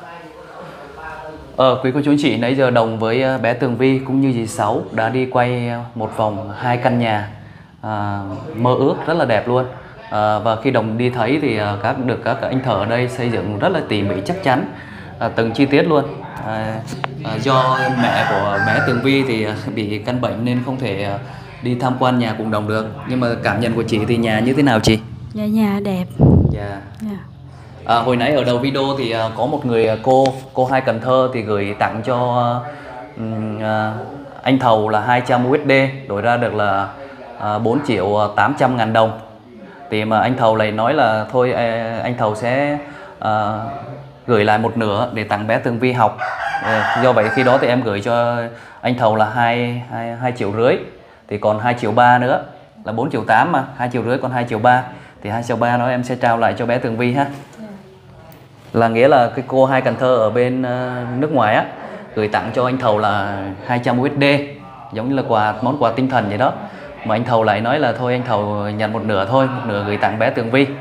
Ờ, quý cô chú anh chị, nãy giờ Đồng với bé Tường Vi cũng như dì Sáu đã đi quay một vòng hai căn nhà à, mơ ước rất là đẹp luôn. À, và khi Đồng đi thấy thì các được các anh thợ ở đây xây dựng rất là tỉ mỉ chắc chắn, à, từng chi tiết luôn. À, à, do mẹ của bé Tường Vi thì bị căn bệnh nên không thể đi tham quan nhà cùng Đồng được. Nhưng mà cảm nhận của chị thì nhà như thế nào chị? Dạ nhà đẹp. Dạ. Dạ. À, hồi nãy ở đầu video thì uh, có một người uh, cô cô hai Cần Thơ thì gửi tặng cho uh, uh, anh Thầu là hai trăm u ét đê, đổi ra được là uh, bốn triệu tám trăm ngàn đồng. Thì mà anh Thầu lại nói là thôi uh, anh Thầu sẽ uh, gửi lại một nửa để tặng bé Tường Vi học. Uh, do vậy khi đó thì em gửi cho anh Thầu là hai, hai, hai triệu rưỡi, thì còn hai triệu ba nữa, là bốn triệu tám mà, hai triệu rưỡi còn hai triệu ba. Thì hai triệu ba đó em sẽ trao lại cho bé Tường Vi ha. Là nghĩa là cái cô hai Cần Thơ ở bên uh, nước ngoài á gửi tặng cho anh Thầu là hai trăm u ét đê, giống như là quà, món quà tinh thần vậy đó. Mà anh Thầu lại nói là thôi anh Thầu nhận một nửa thôi, một nửa gửi tặng bé Tường Vi.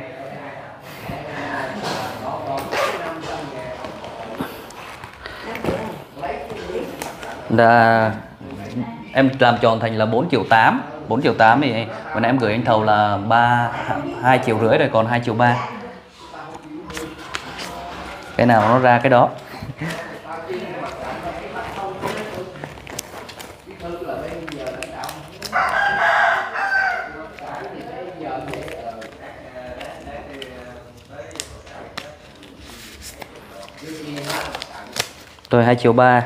Đã, em làm tròn thành là bốn triệu tám. bốn triệu tám thì vừa nãy em gửi anh Thầu là ba, hai triệu rưỡi rồi còn hai triệu ba. Cái nào nó ra cái đó. Rồi hai triệu ba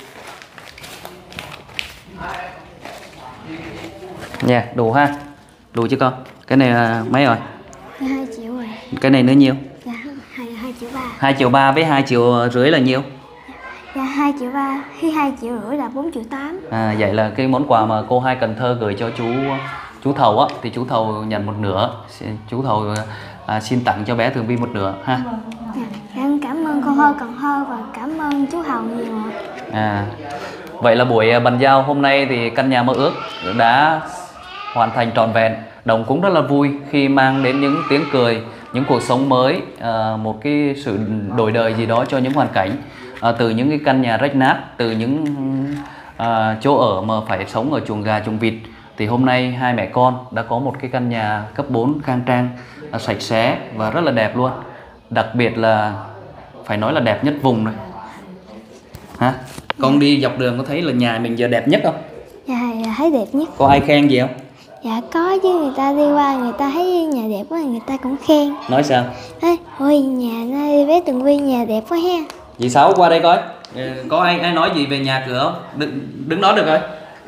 nha. Yeah, đủ ha, đủ chứ con. Cái này là mấy rồi? hai triệu rồi. Cái này nữa nhiêu? Dạ hai triệu ba. hai triệu ba với hai triệu rưỡi là nhiêu? Dạ hai triệu ba với hai triệu rưỡi là bốn triệu tám. À, vậy là cái món quà mà cô hai Cần Thơ gửi cho chú chú Thầu á, thì chú Thầu nhận một nửa, chú Thầu à, xin tặng cho bé Tường Vi một nửa ha. Dạ, em cảm ơn cô Hơ Cần Thơ và cảm ơn chú Thầu nhiều ạ. À, vậy là buổi bàn giao hôm nay thì căn nhà mơ ước đã hoàn thành trọn vẹn. Đồng cũng rất là vui khi mang đến những tiếng cười, những cuộc sống mới, à, một cái sự đổi đời gì đó cho những hoàn cảnh, à, từ những cái căn nhà rách nát, từ những à, chỗ ở mà phải sống ở chuồng gà chuồng vịt, thì hôm nay hai mẹ con đã có một cái căn nhà cấp bốn khang trang, à, sạch sẽ và rất là đẹp luôn. Đặc biệt là phải nói là đẹp nhất vùng rồi. Hả? Con đi dọc đường có thấy là nhà mình giờ đẹp nhất không? Dạ, dạ thấy đẹp nhất. Có ai khen gì không? Dạ có chứ, người ta đi qua người ta thấy nhà đẹp quá người ta cũng khen. Nói sao? Ê, ôi nhà nơi bé Tường Vi nhà đẹp quá ha. Dì Sáu qua đây coi. Có ai ai nói gì về nhà cửa không? Đứng, đứng đó được rồi.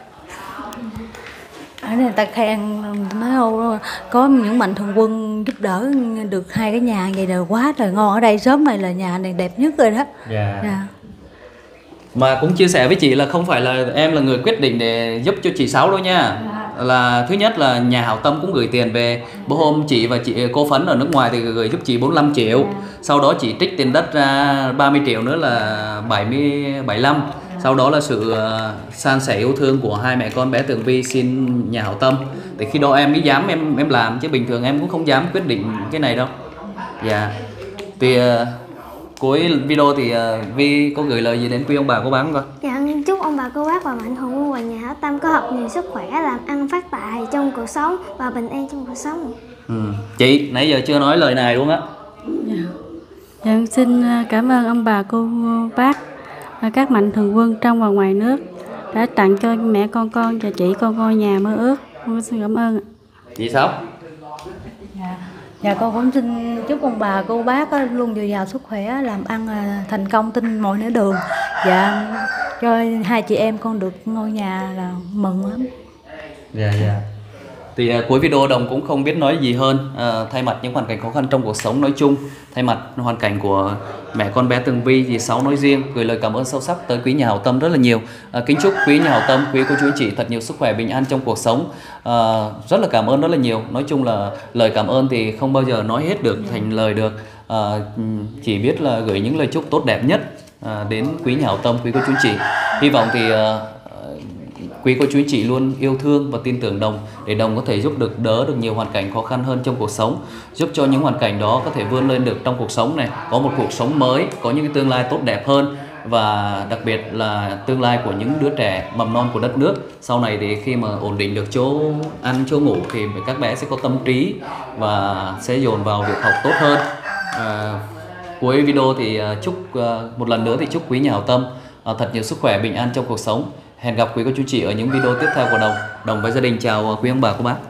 Ở đây người ta khen nói đâu có những mạnh thường quân giúp đỡ được hai cái nhà vậy là quá trời ngon. Ở đây sớm này là nhà này đẹp nhất rồi đó. Dạ. Dạ. Mà cũng chia sẻ với chị là không phải là em là người quyết định để giúp cho chị Sáu đâu nha. Là thứ nhất là nhà hảo tâm cũng gửi tiền về. Bữa hôm chị và chị cô Phấn ở nước ngoài thì gửi giúp chị bốn mươi lăm triệu. Sau đó chị trích tiền đất ra ba mươi triệu nữa là bảy mươi, bảy mươi lăm. Sau đó là sự uh, san sẻ yêu thương của hai mẹ con bé Tường Vi xin nhà hảo tâm. Thì khi đó em mới dám em em làm, chứ bình thường em cũng không dám quyết định cái này đâu. Dạ. Thì uh, cuối video thì uh, Vi có gửi lời gì đến quý ông bà cô bác không con? Dạ chúc ông bà cô bác và mạnh thường quân và nhà hảo tâm có thật nhiều sức khỏe, làm ăn phát tài trong cuộc sống và bình an trong cuộc sống. Ừ. Chị nãy giờ chưa nói lời này luôn á. Dạ. Dạ, xin cảm ơn ông bà cô bác và các mạnh thường quân trong và ngoài nước đã tặng cho mẹ con con và chị con con nhà mơ ước. Con xin cảm ơn. Chị sao? Dạ. Dạ con cũng xin chúc ông bà cô bác luôn dồi dào sức khỏe, làm ăn thành công trên mọi nẻo đường. Dạ cho hai chị em con được ngôi nhà là mừng lắm. Dạ dạ. Thì uh, cuối video Đồng cũng không biết nói gì hơn, uh, thay mặt những hoàn cảnh khó khăn trong cuộc sống nói chung, thay mặt hoàn cảnh của mẹ con bé Tường Vi, dì Sáu nói riêng, gửi lời cảm ơn sâu sắc tới quý nhà hảo tâm rất là nhiều. Uh, kính chúc quý nhà hảo tâm, quý cô chú anh chị thật nhiều sức khỏe, bình an trong cuộc sống. Uh, rất là cảm ơn rất là nhiều. Nói chung là lời cảm ơn thì không bao giờ nói hết được thành lời được. Uh, chỉ biết là gửi những lời chúc tốt đẹp nhất uh, đến quý nhà hảo tâm, quý cô chú anh chị. Hy vọng thì uh, quý cô chú anh chị luôn yêu thương và tin tưởng Đồng để Đồng có thể giúp được đỡ được nhiều hoàn cảnh khó khăn hơn trong cuộc sống, giúp cho những hoàn cảnh đó có thể vươn lên được trong cuộc sống này, có một cuộc sống mới, có những cái tương lai tốt đẹp hơn, và đặc biệt là tương lai của những đứa trẻ mầm non của đất nước. Sau này thì khi mà ổn định được chỗ ăn chỗ ngủ thì các bé sẽ có tâm trí và sẽ dồn vào việc học tốt hơn. À, Cuối video thì chúc một lần nữa thì chúc quý nhà hảo tâm thật nhiều sức khỏe, bình an trong cuộc sống. Hẹn gặp quý cô chú chị ở những video tiếp theo của Đồng. Đồng với gia đình chào quý ông bà cô bác.